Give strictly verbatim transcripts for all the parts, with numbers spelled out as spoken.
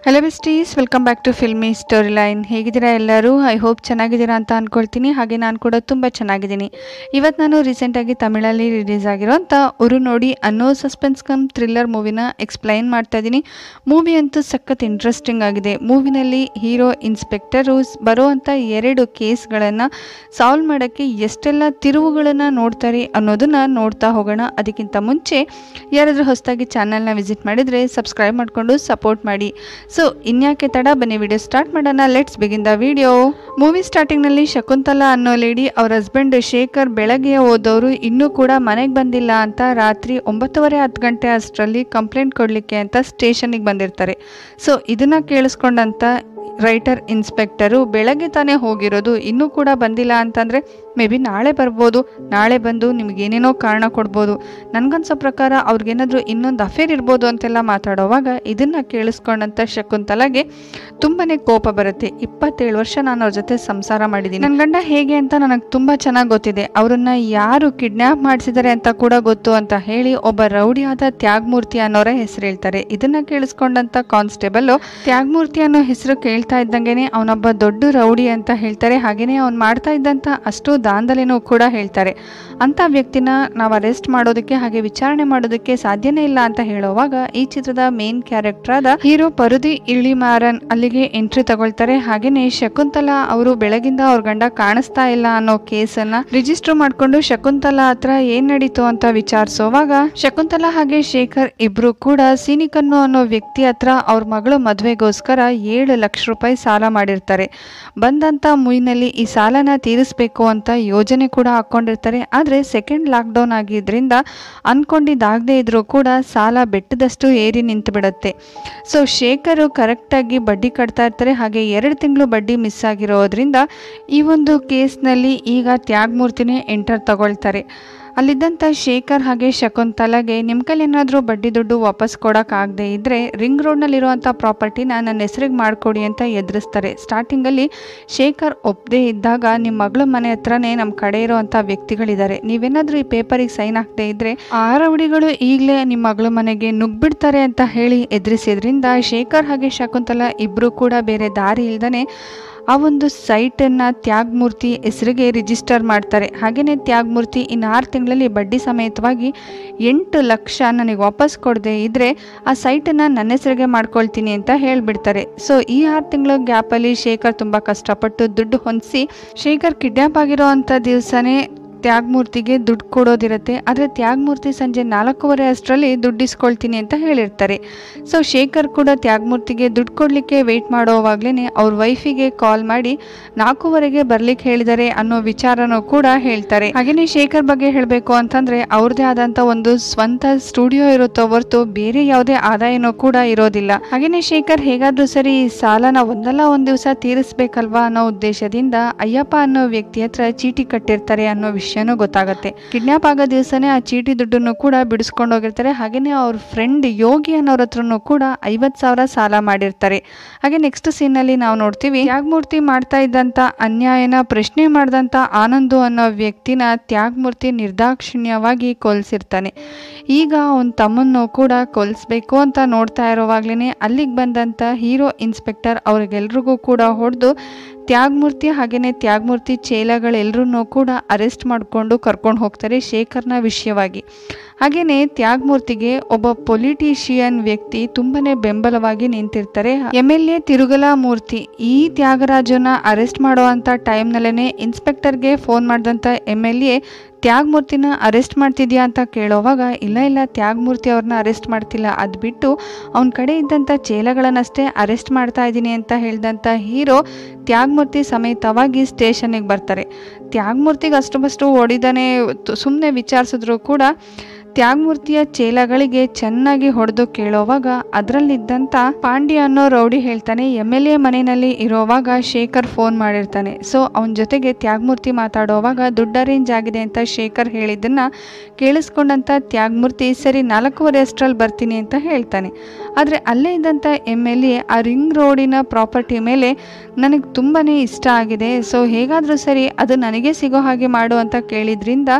Hello besties, welcome back to filmy story line. ಹೇಗಿದ್ದೀರಾ ಎಲ್ಲರೂ? I hope ಚೆನ್ನಾಗಿದ್ದೀರಾ ಅಂತ ಅಂದ್ಕೊಳ್ತೀನಿ. ಹಾಗೆ ನಾನು ಕೂಡ ತುಂಬ ಚೆನ್ನಾಗಿದ್ದೀನಿ. ಇವತ್ತು ನಾನು ರೀಸೆಂಟಾಗಿ ತಮಿಳಲ್ಲಿ ರಿಲೀಸ್ ಆಗಿರೋಂಥ ಉರು ನೋಡಿ ಅನ್ನೋ ಸಸ್ಪೆನ್ಸ್ ಕಮ್ ಥ್ರಿಲ್ಲರ್ ಮೂವಿನ ಎಕ್ಸ್ಪ್ಲೈನ್ ಮಾಡ್ತಾ ಇದ್ದೀನಿ. ಮೂವಿ ಅಂತೂ ಸಖತ್ ಇಂಟ್ರೆಸ್ಟಿಂಗ್ ಆಗಿದೆ. ಮೂವಿನಲ್ಲಿ ಹೀರೋ ಇನ್ಸ್ಪೆಕ್ಟರು ಬರುವಂಥ ಎರಡು ಕೇಸ್ಗಳನ್ನು ಸಾಲ್ವ್ ಮಾಡೋಕ್ಕೆ ಎಷ್ಟೆಲ್ಲ ತಿರುವುಗಳನ್ನು ನೋಡ್ತಾರೆ ಅನ್ನೋದನ್ನು ನೋಡ್ತಾ ಹೋಗೋಣ. ಅದಕ್ಕಿಂತ ಮುಂಚೆ ಯಾರಾದರೂ ಹೊಸದಾಗಿ ಚಾನಲ್ನ ವಿಸಿಟ್ ಮಾಡಿದರೆ ಸಬ್ಸ್ಕ್ರೈಬ್ ಮಾಡಿಕೊಂಡು ಸಪೋರ್ಟ್ ಮಾಡಿ. ಸೊ ಇನ್ಯಾಕೆ ತಡ, ಬನ್ನಿ ವಿಡಿಯೋ ಸ್ಟಾರ್ಟ್ ಮಾಡೋಣ. Let's begin the video. Movie starting ನಲ್ಲಿ ಶಕುಂತಲಾ ಅನ್ನೋ ಲೇಡಿ ಅವ್ರ ಹಸ್ಬೆಂಡ್ ಶೇಖರ್ ಬೆಳಗ್ಗೆ ಹೋದವರು ಇನ್ನೂ ಕೂಡ ಮನೆಗೆ ಬಂದಿಲ್ಲ ಅಂತ ರಾತ್ರಿ ಒಂಬತ್ತುವರೆ ಹತ್ತು ಗಂಟೆ ಅಷ್ಟರಲ್ಲಿ ಕಂಪ್ಲೇಂಟ್ ಕೊಡ್ಲಿಕ್ಕೆ ಅಂತ ಸ್ಟೇಷನ್ಗೆ ಬಂದಿರ್ತಾರೆ. ಸೊ ಇದನ್ನ ಕೇಳಿಸ್ಕೊಂಡಂತ ರೈಟರ್ ಇನ್ಸ್ಪೆಕ್ಟರು ಬೆಳಗ್ಗೆ ತಾನೇ ಹೋಗಿರೋದು, ಇನ್ನೂ ಕೂಡ ಬಂದಿಲ್ಲ ಅಂತಂದರೆ ಮೇ ಬಿ ನಾಳೆ ಬರ್ಬೋದು, ನಾಳೆ ಬಂದು ನಿಮಗೇನೇನೋ ಕಾರಣ ಕೊಡ್ಬೋದು, ನನಗನ್ಸೋ ಪ್ರಕಾರ ಅವ್ರಿಗೇನಾದರೂ ಇನ್ನೊಂದು ಅಫೇರ್ ಇರ್ಬೋದು ಅಂತೆಲ್ಲ ಮಾತಾಡೋವಾಗ ಇದನ್ನು ಕೇಳಿಸ್ಕೊಂಡಂಥ ಶಕುಂತಲಾಗೆ ತುಂಬಾ ಕೋಪ ಬರುತ್ತೆ. ಇಪ್ಪತ್ತೇಳು ವರ್ಷ ನಾನು ಅವ್ರ ಜೊತೆ ಸಂಸಾರ ಮಾಡಿದ್ದೀನಿ, ನನ್ನ ಗಂಡ ಹೇಗೆ ಅಂತ ನನಗೆ ತುಂಬ ಚೆನ್ನಾಗಿ ಗೊತ್ತಿದೆ, ಅವರನ್ನು ಯಾರು ಕಿಡ್ನ್ಯಾಪ್ ಮಾಡಿಸಿದ್ದಾರೆ ಅಂತ ಕೂಡ ಗೊತ್ತು ಅಂತ ಹೇಳಿ ಒಬ್ಬ ರೌಡಿಯಾದ ತ್ಯಾಗಮೂರ್ತಿ ಅನ್ನೋರ ಹೆಸರು ಹೇಳ್ತಾರೆ. ಇದನ್ನು ಕೇಳಿಸ್ಕೊಂಡಂಥ ಕಾನ್ಸ್ಟೇಬಲ್ ತ್ಯಾಗಮೂರ್ತಿ ಅನ್ನೋ ಹೆಸರು ಕೇಳ್ತಾ ಇದ್ದಂಗೆನೆ ಅವನೊಬ್ಬ ದೊಡ್ಡ ರೌಡಿ ಅಂತ ಹೇಳ್ತಾರೆ. ಹಾಗೇನೆ ಅವ್ನು ಮಾಡ್ತಾ ಇದ್ದಂಥ ಅಷ್ಟು ದಾಂಧಲೆನೂ ಕೂಡ ಹೇಳ್ತಾರೆ. ಅಂಥ ವ್ಯಕ್ತಿನ ನಾವು ಅರೆಸ್ಟ್ ಮಾಡೋದಕ್ಕೆ ಹಾಗೆ ವಿಚಾರಣೆ ಮಾಡೋದಕ್ಕೆ ಸಾಧ್ಯನೇ ಇಲ್ಲ ಅಂತ ಹೇಳುವಾಗ ಈ ಚಿತ್ರದ ಮೇನ್ ಕ್ಯಾರೆಕ್ಟರ್ ಆದ ಹೀರೋ ಪರುದಿ ಇಳಿಮಾರನ್ ಅಲ್ಲಿಗೆ ಎಂಟ್ರಿ ತಗೊಳ್ತಾರೆ. ಹಾಗೇನೆ ಶಕುಂತಲಾ ಅವರು ಬೆಳಗಿಂದ ಅವ್ರ ಗಂಡ ಕಾಣಿಸ್ತಾ ಇಲ್ಲ ಅನ್ನೋ ಕೇಸನ್ನ ರಿಜಿಸ್ಟರ್ ಮಾಡ್ಕೊಂಡು ಶಕುಂತಲಾ ಹತ್ರ ಏನ್ ನಡೀತು ಅಂತ ವಿಚಾರಿಸೋವಾಗ ಶಕುಂತಲಾ ಹಾಗೆ ಶೇಖರ್ ಇಬ್ರು ಕೂಡ ಸೀನಿಕನ್ನು ಅನ್ನೋ ವ್ಯಕ್ತಿ ಹತ್ರ ಅವ್ರ ಮಗಳು ಮದುವೆಗೋಸ್ಕರ ಏಳು ಲಕ್ಷ ರೂಪಾಯಿ ಸಾಲ ಮಾಡಿರ್ತಾರೆ. ಬಂದಂತ ಮುಯ್ನಲ್ಲಿ ಈ ಸಾಲನ ತೀರಿಸಬೇಕು ಅಂತ ಯೋಜನೆ ಕೂಡ ಹಾಕೊಂಡಿರ್ತಾರೆ. ಆದ್ರೆ ಸೆಕೆಂಡ್ ಲಾಕ್ ಡೌನ್ ಆಗಿದ್ರಿಂದ ಅನ್ಕೊಂಡಿದ್ದಾಗದೇ ಇದ್ರೂ ಕೂಡ ಸಾಲ ಬೆಟ್ಟದಷ್ಟು ಏರಿ ನಿಂತು ಬಿಡುತ್ತೆ. ಸೊ ಶೇಖರ್ ಕರೆಕ್ಟ್ ಆಗಿ ಬಡ್ಡಿ ಕಟ್ತಾ ಇರ್ತಾರೆ. ಹಾಗೆ ಎರಡು ತಿಂಗಳು ಬಡ್ಡಿ ಮಿಸ್ ಆಗಿರೋದ್ರಿಂದ ಈ ಒಂದು ಕೇಸ್ನಲ್ಲಿ ಈಗ ತ್ಯಾಗಮೂರ್ತಿನೇ ಎಂಟರ್ ತಗೊಳ್ತಾರೆ. ಅಲ್ಲಿದ್ದಂಥ ಶೇಖರ್ ಹಾಗೆ ಶಕುಂತಲಾಗೆ ನಿಮ್ಮ ಕೈಲಿ ಏನಾದರೂ ಬಡ್ಡಿ ದುಡ್ಡು ವಾಪಸ್ ಕೊಡೋಕ್ಕಾಗದೇ ಇದ್ದರೆ ರಿಂಗ್ ರೋಡ್ನಲ್ಲಿರುವಂಥ ಪ್ರಾಪರ್ಟಿನ ನನ್ನ ಹೆಸರಿಗೆ ಮಾಡಿಕೊಡಿ ಅಂತ ಎದುರಿಸ್ತಾರೆ. ಸ್ಟಾರ್ಟಿಂಗಲ್ಲಿ ಶೇಖರ್ ಒಪ್ಪದೇ ಇದ್ದಾಗ ನಿಮ್ಮ ಮಗಳ ಮನೆ ಹತ್ರನೇ ನಮ್ಮ ಕಡೆ ಇರೋವಂಥ ವ್ಯಕ್ತಿಗಳಿದ್ದಾರೆ, ನೀವೇನಾದರೂ ಈ ಪೇಪರಿಗೆ ಸೈನ್ ಹಾಕದೇ ಇದ್ದರೆ ಆ ರೌಡಿಗಳು ಈಗಲೇ ನಿಮ್ಮ ಮಗಳ ಮನೆಗೆ ನುಗ್ಬಿಡ್ತಾರೆ ಅಂತ ಹೇಳಿ ಎದುರಿಸಿದ್ರಿಂದ ಶೇಖರ್ ಹಾಗೆ ಶಕುಂತಲಾ ಇಬ್ಬರು ಕೂಡ ಬೇರೆ ದಾರಿ ಇಲ್ದೇ ಆ ಒಂದು ಸೈಟನ್ನು ತ್ಯಾಗಮೂರ್ತಿ ಹೆಸರಿಗೆ ರಿಜಿಸ್ಟರ್ ಮಾಡ್ತಾರೆ. ಹಾಗೆಯೇ ತ್ಯಾಗಮೂರ್ತಿ ಇನ್ನು ಆರು ತಿಂಗಳಲ್ಲಿ ಬಡ್ಡಿ ಸಮೇತವಾಗಿ ಎಂಟು ಲಕ್ಷ ನನಗೆ ವಾಪಸ್ ಕೊಡದೆ ಇದ್ದರೆ ಆ ಸೈಟನ್ನು ನನ್ನ ಹೆಸರಿಗೆ ಮಾಡ್ಕೊಳ್ತೀನಿ ಅಂತ ಹೇಳಿಬಿಡ್ತಾರೆ. ಸೊ ಈ ಆರು ತಿಂಗಳ ಗ್ಯಾಪಲ್ಲಿ ಶೇಖರ್ ತುಂಬ ಕಷ್ಟಪಟ್ಟು ದುಡ್ಡು ಹೊಂದಿಸಿ ಶೇಖರ್ ಕಿಡ್ನ್ಯಾಪ್ ಆಗಿರೋ ಅಂಥ ದಿವಸನೇ ತ್ಯಾಗಮೂರ್ತಿಗೆ ದುಡ್ಡು ಕೊಡೋದಿರುತ್ತೆ. ಆದರೆ ತ್ಯಾಗಮೂರ್ತಿ ಸಂಜೆ ನಾಲ್ಕೂವರೆ ಅಷ್ಟರಲ್ಲಿ ದುಡ್ಡು ಇಸ್ಕೊಳ್ತೀನಿ ಅಂತ ಹೇಳಿರ್ತಾರೆ. ಸೊ ಶೇಖರ್ ಕೂಡ ತ್ಯಾಗಮೂರ್ತಿಗೆ ದುಡ್ಡು ಕೊಡಲಿಕ್ಕೆ ವೆಯ್ಟ್ ಮಾಡೋವಾಗಲೇ ಅವ್ರ ವೈಫಿಗೆ ಕಾಲ್ ಮಾಡಿ ನಾಲ್ಕೂವರೆಗೆ ಬರ್ಲಿಕ್ಕೆ ಹೇಳಿದ್ದಾರೆ ಅನ್ನೋ ವಿಚಾರನೂ ಕೂಡ ಹೇಳ್ತಾರೆ. ಹಾಗೆಯೇ ಶೇಖರ್ ಬಗ್ಗೆ ಹೇಳಬೇಕು ಅಂತಂದರೆ ಅವ್ರದ್ದೇ ಆದಂಥ ಒಂದು ಸ್ವಂತ ಸ್ಟುಡಿಯೋ ಇರುತ್ತೋ ಹೊರತು ಬೇರೆ ಯಾವುದೇ ಆದಾಯನೂ ಕೂಡ ಇರೋದಿಲ್ಲ. ಹಾಗೆಯೇ ಶೇಖರ್ ಹೇಗಾದರೂ ಸರಿ ಈ ಸಾಲನ ಒಂದಲ್ಲ ಒಂದು ದಿವಸ ತೀರಿಸ್ಬೇಕಲ್ವಾ ಅನ್ನೋ ಉದ್ದೇಶದಿಂದ ಅಯ್ಯಪ್ಪ ಅನ್ನೋ ವ್ಯಕ್ತಿ ಹತ್ರ ಚೀಟಿ ಕಟ್ಟಿರ್ತಾರೆ ಅನ್ನೋ ವಿಷಯ ಗೊತ್ತಾಗುತ್ತೆ. ಕಿಡ್ನ್ಯಾಪ್ ಆಗೋ ದಿವಸನೇ ಆ ಚೀಟಿ ದುಡ್ಡನ್ನು ಕೂಡ ಬಿಡಿಸ್ಕೊಂಡು ಹೋಗಿರ್ತಾರೆ. ಹಾಗೇನೆ ಅವ್ರ ಫ್ರೆಂಡ್ ಯೋಗಿ ಅನ್ನೋರ ಹತ್ರನೂ ಕೂಡ ಐವತ್ತು ಸಾವಿರ ಸಾಲ ಮಾಡಿರ್ತಾರೆ. ಹಾಗೆ ನೆಕ್ಸ್ಟ್ ಸೀನ್ ನಲ್ಲಿ ನಾವು ನೋಡ್ತೀವಿ ತ್ಯಾಗಮೂರ್ತಿ ಮಾಡ್ತಾ ಇದ್ದಂತ ಅನ್ಯಾಯನ ಪ್ರಶ್ನೆ ಮಾಡಿದಂತ ಆನಂದು ಅನ್ನೋ ವ್ಯಕ್ತಿನ ತ್ಯಾಗಮೂರ್ತಿ ನಿರ್ದಾಕ್ಷಿಣ್ಯವಾಗಿ ಕೊಲ್ಸಿರ್ತಾನೆ. ಈಗ ಅವನ ತಮ್ಮನ್ನು ಕೂಡ ಕೊಲ್ಸ್ಬೇಕು ಅಂತ ನೋಡ್ತಾ ಇರೋವಾಗ್ಲೇನೆ ಅಲ್ಲಿಗೆ ಬಂದಂತ ಹೀರೋ ಇನ್ಸ್ಪೆಕ್ಟರ್ ಅವ್ರಿಗೆಲ್ರಿಗೂ ಕೂಡ ಹೊಡೆದು ತ್ಯಾಗಮೂರ್ತಿ ಹಾಗೆಯೇ ತ್ಯಾಗಮೂರ್ತಿ ಚೇಲಗಳೆಲ್ಲರೂ ಕೂಡ ಅರೆಸ್ಟ್ ಮಾಡಿಕೊಂಡು ಕರ್ಕೊಂಡು ಹೋಗ್ತಾರೆ ಶೇಖರ್ನ ವಿಷಯವಾಗಿ. ಹಾಗೆಯೇ ತ್ಯಾಗಮೂರ್ತಿಗೆ ಒಬ್ಬ ಪೊಲಿಟಿಷಿಯನ್ ವ್ಯಕ್ತಿ ತುಂಬಾನೇ ಬೆಂಬಲವಾಗಿ ನಿಂತಿರ್ತಾರೆ. ಎಮ್ ಎಲ್ ಎ ತಿರುಗಲ ಮೂರ್ತಿ ಈ ತ್ಯಾಗರಾಜನ ಅರೆಸ್ಟ್ ಮಾಡುವಂಥ ಟೈಮ್ನಲ್ಲೇ ಇನ್ಸ್ಪೆಕ್ಟರ್ಗೆ ಫೋನ್ ಮಾಡಿದಂಥ ಎಮ್ ಎಲ್ ಎ ತ್ಯಾಗಮೂರ್ತಿನ ಅರೆಸ್ಟ್ ಮಾಡ್ತಿದ್ಯಾ ಅಂತ ಕೇಳೋವಾಗ ಇಲ್ಲ ಇಲ್ಲ ತ್ಯಾಗಮೂರ್ತಿ ಅವ್ರನ್ನ ಅರೆಸ್ಟ್ ಮಾಡ್ತಿಲ್ಲ, ಅದು ಬಿಟ್ಟು ಅವನ ಕಡೆ ಇದ್ದಂಥ ಚೇಲಗಳನ್ನಷ್ಟೇ ಅರೆಸ್ಟ್ ಮಾಡ್ತಾ ಇದ್ದೀನಿ ಅಂತ ಹೇಳಿದಂಥ ಹೀರೋ ತ್ಯಾಗಮೂರ್ತಿ ಸಮೇತವಾಗಿ ಸ್ಟೇಷನ್ನಿಗೆ ಬರ್ತಾರೆ. ತ್ಯಾಗಮೂರ್ತಿಗೆ ಅಷ್ಟು ಬಷ್ಟು ಹೊಡಿದಾನೆ ಸುಮ್ಮನೆ ವಿಚಾರಿಸಿದ್ರು ಕೂಡ ತ್ಯಾಗಮೂರ್ತಿಯ ಚೇಲಗಳಿಗೆ ಚೆನ್ನಾಗಿ ಹೊಡೆದು ಕೇಳೋವಾಗ ಅದರಲ್ಲಿದ್ದಂಥ ಪಾಂಡ್ಯ ಅನ್ನೋ ರೌಡಿ ಹೇಳ್ತಾನೆ ಎಮ್ ಎಲ್ ಎ ಮನೆಯಲ್ಲಿ ಇರೋವಾಗ ಶೇಖರ್ ಫೋನ್ ಮಾಡಿರ್ತಾನೆ. ಸೊ ಅವನ ಜೊತೆಗೆ ತ್ಯಾಗಮೂರ್ತಿ ಮಾತಾಡೋವಾಗ ದುಡ್ಡು ಅರೇಂಜ್ ಆಗಿದೆ ಅಂತ ಶೇಖರ್ ಹೇಳಿದ್ದನ್ನ ಕೇಳಿಸ್ಕೊಂಡಂತ ತ್ಯಾಗಮೂರ್ತಿ ಸರಿ ನಾಲ್ಕೂವರೆ ಅಷ್ಟರಲ್ಲಿ ಬರ್ತೀನಿ ಅಂತ ಹೇಳ್ತಾನೆ. ಆದರೆ ಅಲ್ಲೇ ಇದ್ದಂಥ ಎಮ್ ಎಲ್ ಎ ಆ ರಿಂಗ್ ರೋಡಿನ ಪ್ರಾಪರ್ಟಿ ಮೇಲೆ ನನಗೆ ತುಂಬಾ ಇಷ್ಟ ಆಗಿದೆ, ಸೊ ಹೇಗಾದರೂ ಸರಿ ಅದು ನನಗೆ ಸಿಗೋ ಹಾಗೆ ಮಾಡು ಅಂತ ಕೇಳಿದ್ರಿಂದ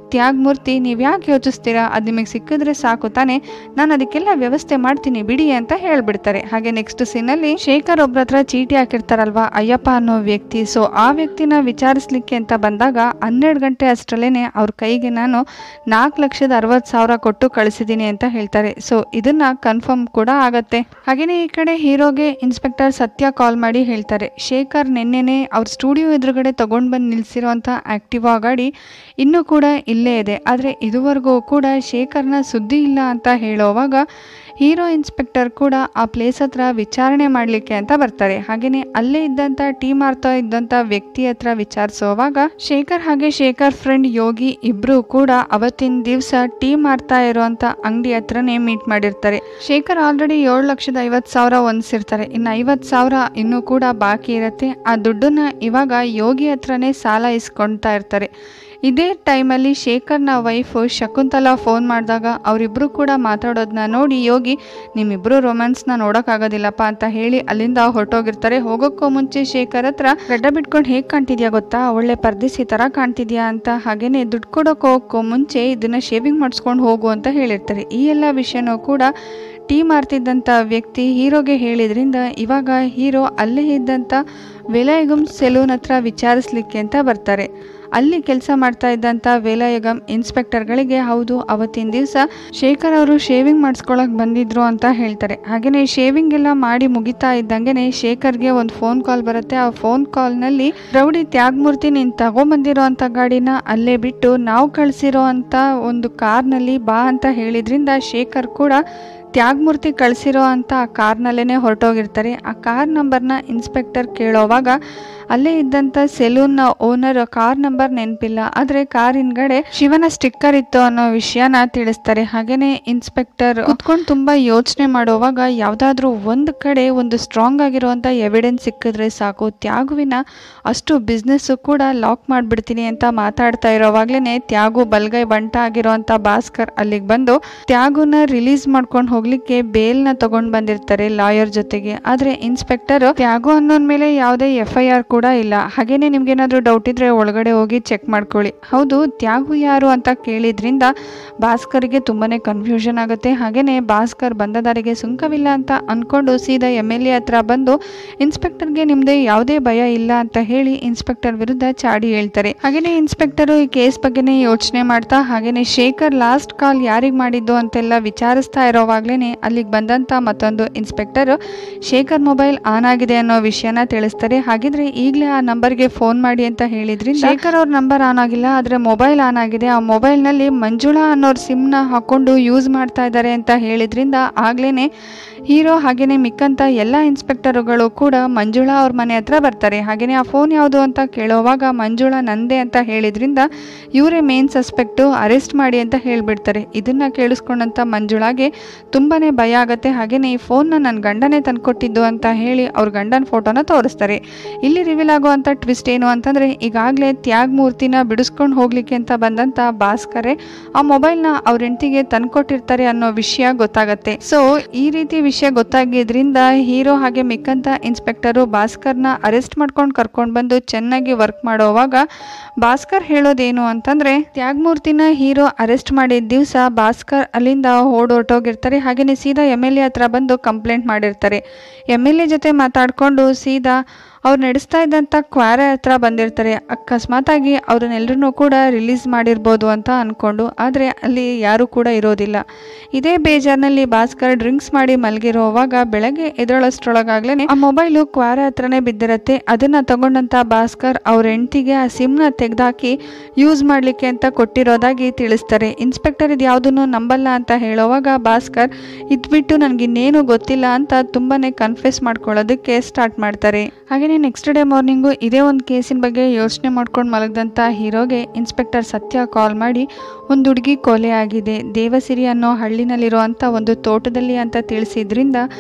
ತ್ಯಾಗಮೂರ್ತಿ ನೀವು ಯಾಕೆ ಯೋಚಿಸ್ತೀರಾ, ಅದು ನಿಮಗೆ ಸಿಕ್ಕಿದ್ರೆ ಸಾಕು ತಾನೆ, ನಾನು ಅದಕ್ಕೆಲ್ಲ ವ್ಯವಸ್ಥೆ ಮಾಡ್ತೀನಿ ಬಿಡಿ ಅಂತ ಹೇಳ್ಬಿಡ್ತಾರೆ. ಹಾಗೆ ನೆಕ್ಸ್ಟ್ ಸೀನಲ್ಲಿ ಶೇಖರ್ ಒಬ್ರ ಹತ್ರ ಚೀಟಿ ಹಾಕಿರ್ತಾರಲ್ವಾ ಅಯ್ಯಪ್ಪ ಅನ್ನೋ ವ್ಯಕ್ತಿ, ಸೊ ಆ ವ್ಯಕ್ತಿನ ವಿಚಾರಿಸ್ಲಿಕ್ಕೆ ಅಂತ ಬಂದಾಗ ಹನ್ನೆರಡು ಗಂಟೆ ಅಷ್ಟರಲ್ಲೇನೆ ಅವ್ರ ಕೈಗೆ ನಾನು ನಾಲ್ಕು ಲಕ್ಷದ ಅರವತ್ತು ಸಾವಿರ ಕೊಟ್ಟು ಕಳಿಸಿದ್ದೀನಿ ಅಂತ ಹೇಳ್ತಾರೆ. ಸೊ ಇದನ್ನ ಕನ್ಫರ್ಮ್ ಕೂಡ ಆಗತ್ತೆ. ಹಾಗೇನೆ ಈ ಕಡೆ ಹೀರೋಗೆ ಇನ್ಸ್ಪೆಕ್ಟರ್ ಸತ್ಯ ಕಾಲ್ ಮಾಡಿ ಹೇಳ್ತಾರೆ, ಶೇಖರ್ ನಿನ್ನೆನೆ ಅವ್ರ ಸ್ಟುಡಿಯೋ ಎದುರುಗಡೆ ತಗೊಂಡು ಬಂದು ನಿಲ್ಸಿರೋಂಥ ಆಕ್ಟಿವಾ ಗಾಡಿ ಇನ್ನೂ ಕೂಡ ಇಲ್ಲೇ ಇದೆ, ಆದರೆ ಇದುವರೆಗೂ ಕೂಡ ಶೇಖರ್ನ ಸುದ್ದಿ ಇಲ್ಲ ಅಂತ ಹೇಳೋವಾಗ ಹೀರೋ ಇನ್ಸ್ಪೆಕ್ಟರ್ ಕೂಡ ಆ ಪ್ಲೇಸ್ ಹತ್ರ ವಿಚಾರಣೆ ಮಾಡಲಿಕ್ಕೆ ಅಂತ ಬರ್ತಾರೆ. ಹಾಗೆಯೇ ಅಲ್ಲೇ ಇದ್ದಂಥ ಟೀ ಮಾರ್ತಾ ಇದ್ದಂಥ ವ್ಯಕ್ತಿ ಹತ್ರ ವಿಚಾರಿಸೋವಾಗ ಶೇಖರ್ ಹಾಗೆ ಶೇಖರ್ ಫ್ರೆಂಡ್ ಯೋಗಿ ಇಬ್ರು ಕೂಡ ಅವತ್ತಿನ ದಿವಸ ಟೀ ಮಾರ್ತಾ ಇರುವಂತ ಅಂಗಡಿ ಹತ್ರನೇ ಮೀಟ್ ಮಾಡಿರ್ತಾರೆ. ಶೇಖರ್ ಆಲ್ರೆಡಿ ಏಳು ಲಕ್ಷದ ಐವತ್ತು ಸಾವಿರ ಹೊಂದಿಸಿರ್ತಾರೆ, ಇನ್ನು ಐವತ್ತು ಸಾವಿರ ಇನ್ನೂ ಕೂಡ ಬಾಕಿ ಇರುತ್ತೆ. ಆ ದುಡ್ಡನ್ನ ಇವಾಗ ಯೋಗಿ ಹತ್ರನೇ ಸಾಲ ಇಸ್ಕೊಳ್ತಾ ಇರ್ತಾರೆ. ಇದೇ ಟೈಮಲ್ಲಿ ಶೇಖರ್ನ ವೈಫು ಶಕುಂತಲಾ ಫೋನ್ ಮಾಡಿದಾಗ ಅವರಿಬ್ಬರು ಕೂಡ ಮಾತಾಡೋದನ್ನ ನೋಡಿ ಯೋಗಿ ನಿಮ್ಮಿಬ್ಬರು ರೊಮ್ಯಾನ್ಸ್ನ ನೋಡೋಕ್ಕಾಗೋದಿಲ್ಲಪ್ಪ ಅಂತ ಹೇಳಿ ಅಲ್ಲಿಂದ ಹೊರಟೋಗಿರ್ತಾರೆ. ಹೋಗೋಕ್ಕೂ ಮುಂಚೆ ಶೇಖರ್ ಹತ್ರ ಗಡ್ಡ ಬಿಟ್ಕೊಂಡು ಹೇಗೆ ಕಾಣ್ತಿದ್ಯಾ ಗೊತ್ತಾ, ಒಳ್ಳೆ ಪರ್ದಿಸಿ ಥರ ಕಾಣ್ತಿದ್ಯಾ ಅಂತ, ಹಾಗೇನೆ ದುಡ್ಡು ಕೊಡೋಕೆ ಹೋಗೋಕ್ಕೂ ಮುಂಚೆ ಇದನ್ನ ಶೇವಿಂಗ್ ಮಾಡಿಸ್ಕೊಂಡು ಹೋಗು ಅಂತ ಹೇಳಿರ್ತಾರೆ. ಈ ಎಲ್ಲ ವಿಷಯನೂ ಕೂಡ ಟೀ ಮಾರ್ತಿದ್ದಂಥ ವ್ಯಕ್ತಿ ಹೀರೋಗೆ ಹೇಳಿದ್ರಿಂದ ಇವಾಗ ಹೀರೋ ಅಲ್ಲೇ ಇದ್ದಂಥ ವೇಲಾಯುಗಂ ಸೆಲೂನ್ ಹತ್ರ ವಿಚಾರಿಸ್ಲಿಕ್ಕೆ ಅಂತ ಬರ್ತಾರೆ. ಅಲ್ಲಿ ಕೆಲಸ ಮಾಡ್ತಾ ಇದ್ದಂಥ ವೇಲಾಯುಗಂ ಇನ್ಸ್ಪೆಕ್ಟರ್ಗಳಿಗೆ ಹೌದು ಅವತ್ತಿನ ದಿವಸ ಶೇಖರ್ ಅವರು ಶೇವಿಂಗ್ ಮಾಡಿಸ್ಕೊಳಕ್ಕೆ ಬಂದಿದ್ರು ಅಂತ ಹೇಳ್ತಾರೆ. ಹಾಗೆಯೇ ಶೇವಿಂಗ್ ಎಲ್ಲ ಮಾಡಿ ಮುಗಿತಾ ಇದ್ದಂಗೆ ಶೇಖರ್ಗೆ ಒಂದು ಫೋನ್ ಕಾಲ್ ಬರುತ್ತೆ. ಆ ಫೋನ್ ಕಾಲ್ನಲ್ಲಿ ರೌಡಿ ತ್ಯಾಗಮೂರ್ತಿ ನೀನು ತಗೊಂಬಂದಿರೋ ಅಂಥ ಗಾಡಿನ ಅಲ್ಲೇ ಬಿಟ್ಟು ನಾವು ಕಳಿಸಿರೋ ಅಂಥ ಒಂದು ಕಾರ್ನಲ್ಲಿ ಬಾ ಅಂತ ಹೇಳಿದ್ರಿಂದ ಶೇಖರ್ ಕೂಡ ತ್ಯಾಗಮೂರ್ತಿ ಕಳಿಸಿರೋ ಅಂಥ ಆ ಕಾರ್ನಲ್ಲೇ ಹೊರಟೋಗಿರ್ತಾರೆ. ಆ ಕಾರ್ ನಂಬರ್ನ ಇನ್ಸ್ಪೆಕ್ಟರ್ ಕೇಳೋವಾಗ ಅಲ್ಲೇ ಇದ್ದಂಥ ಸೆಲೂನ್ನ ಓನರ್ ಕಾರ್ ನಂಬರ್ ನೆನಪಿಲ್ಲ, ಆದರೆ ಕಾರ್ ಹಿಂದ್ಗಡೆ ಶಿವನ ಸ್ಟಿಕ್ಕರ್ ಇತ್ತು ಅನ್ನೋ ವಿಷಯನ ತಿಳಿಸ್ತಾರೆ. ಹಾಗೇನೆ ಇನ್ಸ್ಪೆಕ್ಟರ್ ಕುತ್ಕೊಂಡು ತುಂಬಾ ಯೋಚನೆ ಮಾಡುವಾಗ ಯಾವುದಾದ್ರೂ ಒಂದು ಕಡೆ ಒಂದು ಸ್ಟ್ರಾಂಗ್ ಆಗಿರುವಂಥ ಎವಿಡೆನ್ಸ್ ಸಿಕ್ಕಿದ್ರೆ ಸಾಕು, ತ್ಯಾಗುವಿನ ಅಷ್ಟು ಬಿಸ್ನೆಸ್ಸು ಕೂಡ ಲಾಕ್ ಮಾಡಿಬಿಡ್ತೀನಿ ಅಂತ ಮಾತಾಡ್ತಾ ಇರೋವಾಗ್ಲೇ ತ್ಯಾಗು ಬಲ್ಗೈ ಬಂಟ ಆಗಿರೋಂಥ ಭಾಸ್ಕರ್ ಅಲ್ಲಿಗೆ ಬಂದು ತ್ಯಾಗುನ ರಿಲೀಸ್ ಮಾಡ್ಕೊಂಡು ಹೋಗ್ಲಿಕ್ಕೆ ಬೇಲ್ನ ತಗೊಂಡು ಬಂದಿರ್ತಾರೆ ಲಾಯರ್ ಜೊತೆಗೆ. ಆದರೆ ಇನ್ಸ್ಪೆಕ್ಟರ್ ತ್ಯಾಗು ಅನ್ನೋನ್ ಮೇಲೆ ಯಾವುದೇ ಎಫ್ ಐ ಆರ್ ಕೂಡ ಇಲ್ಲ, ಹಾಗೇನೆ ನಿಮ್ಗೇನಾದ್ರೂ ಡೌಟ್ ಇದ್ರೆ ಒಳಗಡೆ ಹೋಗಿ ಚೆಕ್ ಮಾಡ್ಕೊಳ್ಳಿ. ಹೌದು ತ್ಯಾಗು ಯಾರು ಅಂತ ಕೇಳಿದ್ರಿಂದ ಭಾಸ್ಕರ್ಗೆ ತುಂಬಾನೇ ಕನ್ಫ್ಯೂಷನ್ ಆಗುತ್ತೆ. ಹಾಗೇನೆ ಭಾಸ್ಕರ್ ಬಂದ ದಾರಿಗೆ ಸುಂಕವಿಲ್ಲ ಅಂತ ಅನ್ಕೊಂಡು ಸೀದಾ ಎಮ್ ಎಲ್ ಎ ಹತ್ರ ಬಂದು ಇನ್ಸ್ಪೆಕ್ಟರ್ಗೆ ನಿಮ್ದೆ ಯಾವುದೇ ಭಯ ಇಲ್ಲ ಅಂತ ಹೇಳಿ ಇನ್ಸ್ಪೆಕ್ಟರ್ ವಿರುದ್ಧ ಚಾಡಿ ಹೇಳ್ತಾರೆ. ಹಾಗೇನೆ ಇನ್ಸ್ಪೆಕ್ಟರ್ ಈ ಕೇಸ್ ಬಗ್ಗೆನೇ ಯೋಚನೆ ಮಾಡ್ತಾ ಹಾಗೇನೆ ಶೇಖರ್ ಲಾಸ್ಟ್ ಕಾಲ್ ಯಾರಿಗೆ ಮಾಡಿದ್ದು ಅಂತೆಲ್ಲ ವಿಚಾರಿಸ್ತಾ ಇರೋವಾಗ್ಲೇನೆ ಅಲ್ಲಿಗೆ ಬಂದಂತ ಮತ್ತೊಂದು ಇನ್ಸ್ಪೆಕ್ಟರ್ ಶೇಖರ್ ಮೊಬೈಲ್ ಆನ್ ಆಗಿದೆ ಅನ್ನೋ ವಿಷಯನ ತಿಳಿಸ್ತಾರೆ. ಹಾಗಿದ್ರೆ ಈಗಲೇ ಆ ನಂಬರ್ಗೆ ಫೋನ್ ಮಾಡಿ ಅಂತ ಹೇಳಿದ್ರಿಂದ ಶೇಖರ್ ಅವ್ರ ನಂಬರ್ ಆನ್ ಆಗಿಲ್ಲ, ಆದರೆ ಮೊಬೈಲ್ ಆನ್ ಆಗಿದೆ. ಆ ಮೊಬೈಲ್ನಲ್ಲಿ ಮಂಜುಳಾ ಅನ್ನೋರ್ ಸಿಮ್ನ ಹಾಕೊಂಡು ಯೂಸ್ ಮಾಡ್ತಾ ಇದ್ದಾರೆ ಅಂತ ಹೇಳಿದ್ರಿಂದ ಆಗ್ಲೇನೆ ಹೀರೋ ಹಾಗೇನೆ ಮಿಕ್ಕಂತ ಎಲ್ಲ ಇನ್ಸ್ಪೆಕ್ಟರ್ಗಳು ಕೂಡ ಮಂಜುಳಾ ಅವ್ರ ಮನೆ ಹತ್ರ ಬರ್ತಾರೆ. ಹಾಗೇನೆ ಆ ಫೋನ್ ಯಾವುದು ಅಂತ ಕೇಳೋವಾಗ ಮಂಜುಳಾ ನಂದೇ ಅಂತ ಹೇಳಿದ್ರಿಂದ ಇವರೇ ಮೇನ್ ಸಸ್ಪೆಕ್ಟು, ಅರೆಸ್ಟ್ ಮಾಡಿ ಅಂತ ಹೇಳ್ಬಿಡ್ತಾರೆ. ಇದನ್ನ ಕೇಳಿಸ್ಕೊಂಡಂತ ಮಂಜುಳಾಗೆ ತುಂಬಾನೇ ಭಯ ಆಗತ್ತೆ. ಹಾಗೇನೆ ಈ ಫೋನ್ನ ನನ್ನ ಗಂಡನೇ ತಂದ್ಕೊಟ್ಟಿದ್ದು ಅಂತ ಹೇಳಿ ಅವ್ರ ಗಂಡನ ಫೋಟೋನ ತೋರಿಸ್ತಾರೆ. ಇಲ್ಲಿ ರಿವೀಲ್ ಆಗುವಂಥ ಟ್ವಿಸ್ಟ್ ಏನು ಅಂತಂದರೆ ಈಗಾಗಲೇ ತ್ಯಾಗಮೂರ್ತಿನ ಬಿಡಿಸ್ಕೊಂಡು ಹೋಗ್ಲಿಕ್ಕೆ ಅಂತ ಬಂದಂಥ ಭಾಸ್ಕರೇ ಆ ಮೊಬೈಲ್ನ ಅವ್ರ ಹೆಂಡತಿಗೆ ತಂದ್ಕೊಟ್ಟಿರ್ತಾರೆ ಅನ್ನೋ ವಿಷಯ ಗೊತ್ತಾಗತ್ತೆ. ಸೊ ಈ ರೀತಿ ವಿಷಯ ಗೊತ್ತಾಗಿದ್ರಿಂದ ಹೀರೋ ಹಾಗೆ ಮಿಕ್ಕಂತ ಇನ್ಸ್ಪೆಕ್ಟರು ಭಾಸ್ಕರ್ನ ಅರೆಸ್ಟ್ ಮಾಡ್ಕೊಂಡು ಕರ್ಕೊಂಡು ಬಂದು ಚೆನ್ನಾಗಿ ವರ್ಕ್ ಮಾಡೋವಾಗ ಭಾಸ್ಕರ್ ಹೇಳೋದೇನು ಅಂತಂದರೆ ತ್ಯಾಗಮೂರ್ತಿನ ಹೀರೋ ಅರೆಸ್ಟ್ ಮಾಡಿದ ದಿವಸ ಭಾಸ್ಕರ್ ಅಲ್ಲಿಂದ ಓಡೋಟೋಗಿರ್ತಾರೆ. ಹಾಗೆಯೇ ಸೀದಾ ಎಮ್ ಎಲ್ ಎ ಹತ್ರ ಬಂದು ಕಂಪ್ಲೇಂಟ್ ಮಾಡಿರ್ತಾರೆ. ಎಮ್ ಎಲ್ ಎ ಜೊತೆ ಮಾತಾಡಿಕೊಂಡು ಸೀದಾ ಅವ್ರು ನಡೆಸ್ತಾ ಇದ್ದಂಥ ಕ್ವಾರೆ ಹತ್ರ ಬಂದಿರ್ತಾರೆ. ಅಕಸ್ಮಾತಾಗಿ ಅವ್ರನ್ನೆಲ್ಲರೂ ಕೂಡ ರಿಲೀಸ್ ಮಾಡಿರ್ಬೋದು ಅಂತ ಅಂದ್ಕೊಂಡು, ಆದರೆ ಅಲ್ಲಿ ಯಾರೂ ಕೂಡ ಇರೋದಿಲ್ಲ. ಇದೇ ಬೇಜಾರ್ನಲ್ಲಿ ಭಾಸ್ಕರ್ ಡ್ರಿಂಕ್ಸ್ ಮಾಡಿ ಮಲಗಿರೋವಾಗ ಬೆಳಗ್ಗೆ ಎದ್ದೇಳೋಷ್ಟ್ರೊಳಗಾಗ್ಲೇ ಆ ಮೊಬೈಲು ಕ್ವಾರೆ ಹತ್ರನೇ ಬಿದ್ದಿರತ್ತೆ. ಅದನ್ನು ತಗೊಂಡಂಥ ಭಾಸ್ಕರ್ ಅವ್ರ ಹೆಂಡತಿಗೆ ಆ ಸಿಮ್ನ ತೆಗೆದಾಕಿ ಯೂಸ್ ಮಾಡಲಿಕ್ಕೆ ಅಂತ ಕೊಟ್ಟಿರೋದಾಗಿ ತಿಳಿಸ್ತಾರೆ. ಇನ್ಸ್ಪೆಕ್ಟರ್ ಇದು ಯಾವುದನ್ನು ನಂಬಲ್ಲ ಅಂತ ಹೇಳೋವಾಗ ಭಾಸ್ಕರ್ ಇದ್ಬಿಟ್ಟು ನನಗಿನ್ನೇನು ಗೊತ್ತಿಲ್ಲ ಅಂತ ತುಂಬಾ ಕನ್ಫ್ಯೂಸ್ ಮಾಡ್ಕೊಳ್ಳೋದಕ್ಕೆ ಸ್ಟಾರ್ಟ್ ಮಾಡ್ತಾರೆ. ಹಾಗೆಯೇ ನೆಕ್ಸ್ಟ್ ಡೇ ಮಾರ್ನಿಂಗು ಇದೇ ಒಂದು ಕೇಸಿನ ಬಗ್ಗೆ ಯೋಚನೆ ಮಾಡ್ಕೊಂಡು ಮಲಗಿದಂಥ ಹೀರೋಗೆ ಇನ್ಸ್ಪೆಕ್ಟರ್ ಸತ್ಯ ಕಾಲ್ ಮಾಡಿ ಒಂದು ಹುಡುಗಿ ಕೊಲೆ ಆಗಿದೆ ದೇವಸಿರಿ ಅನ್ನೋ ಹಳ್ಳಿನಲ್ಲಿರುವಂಥ ಒಂದು ತೋಟದಲ್ಲಿ ಅಂತ ತಿಳಿಸಿದ್ರಿಂದ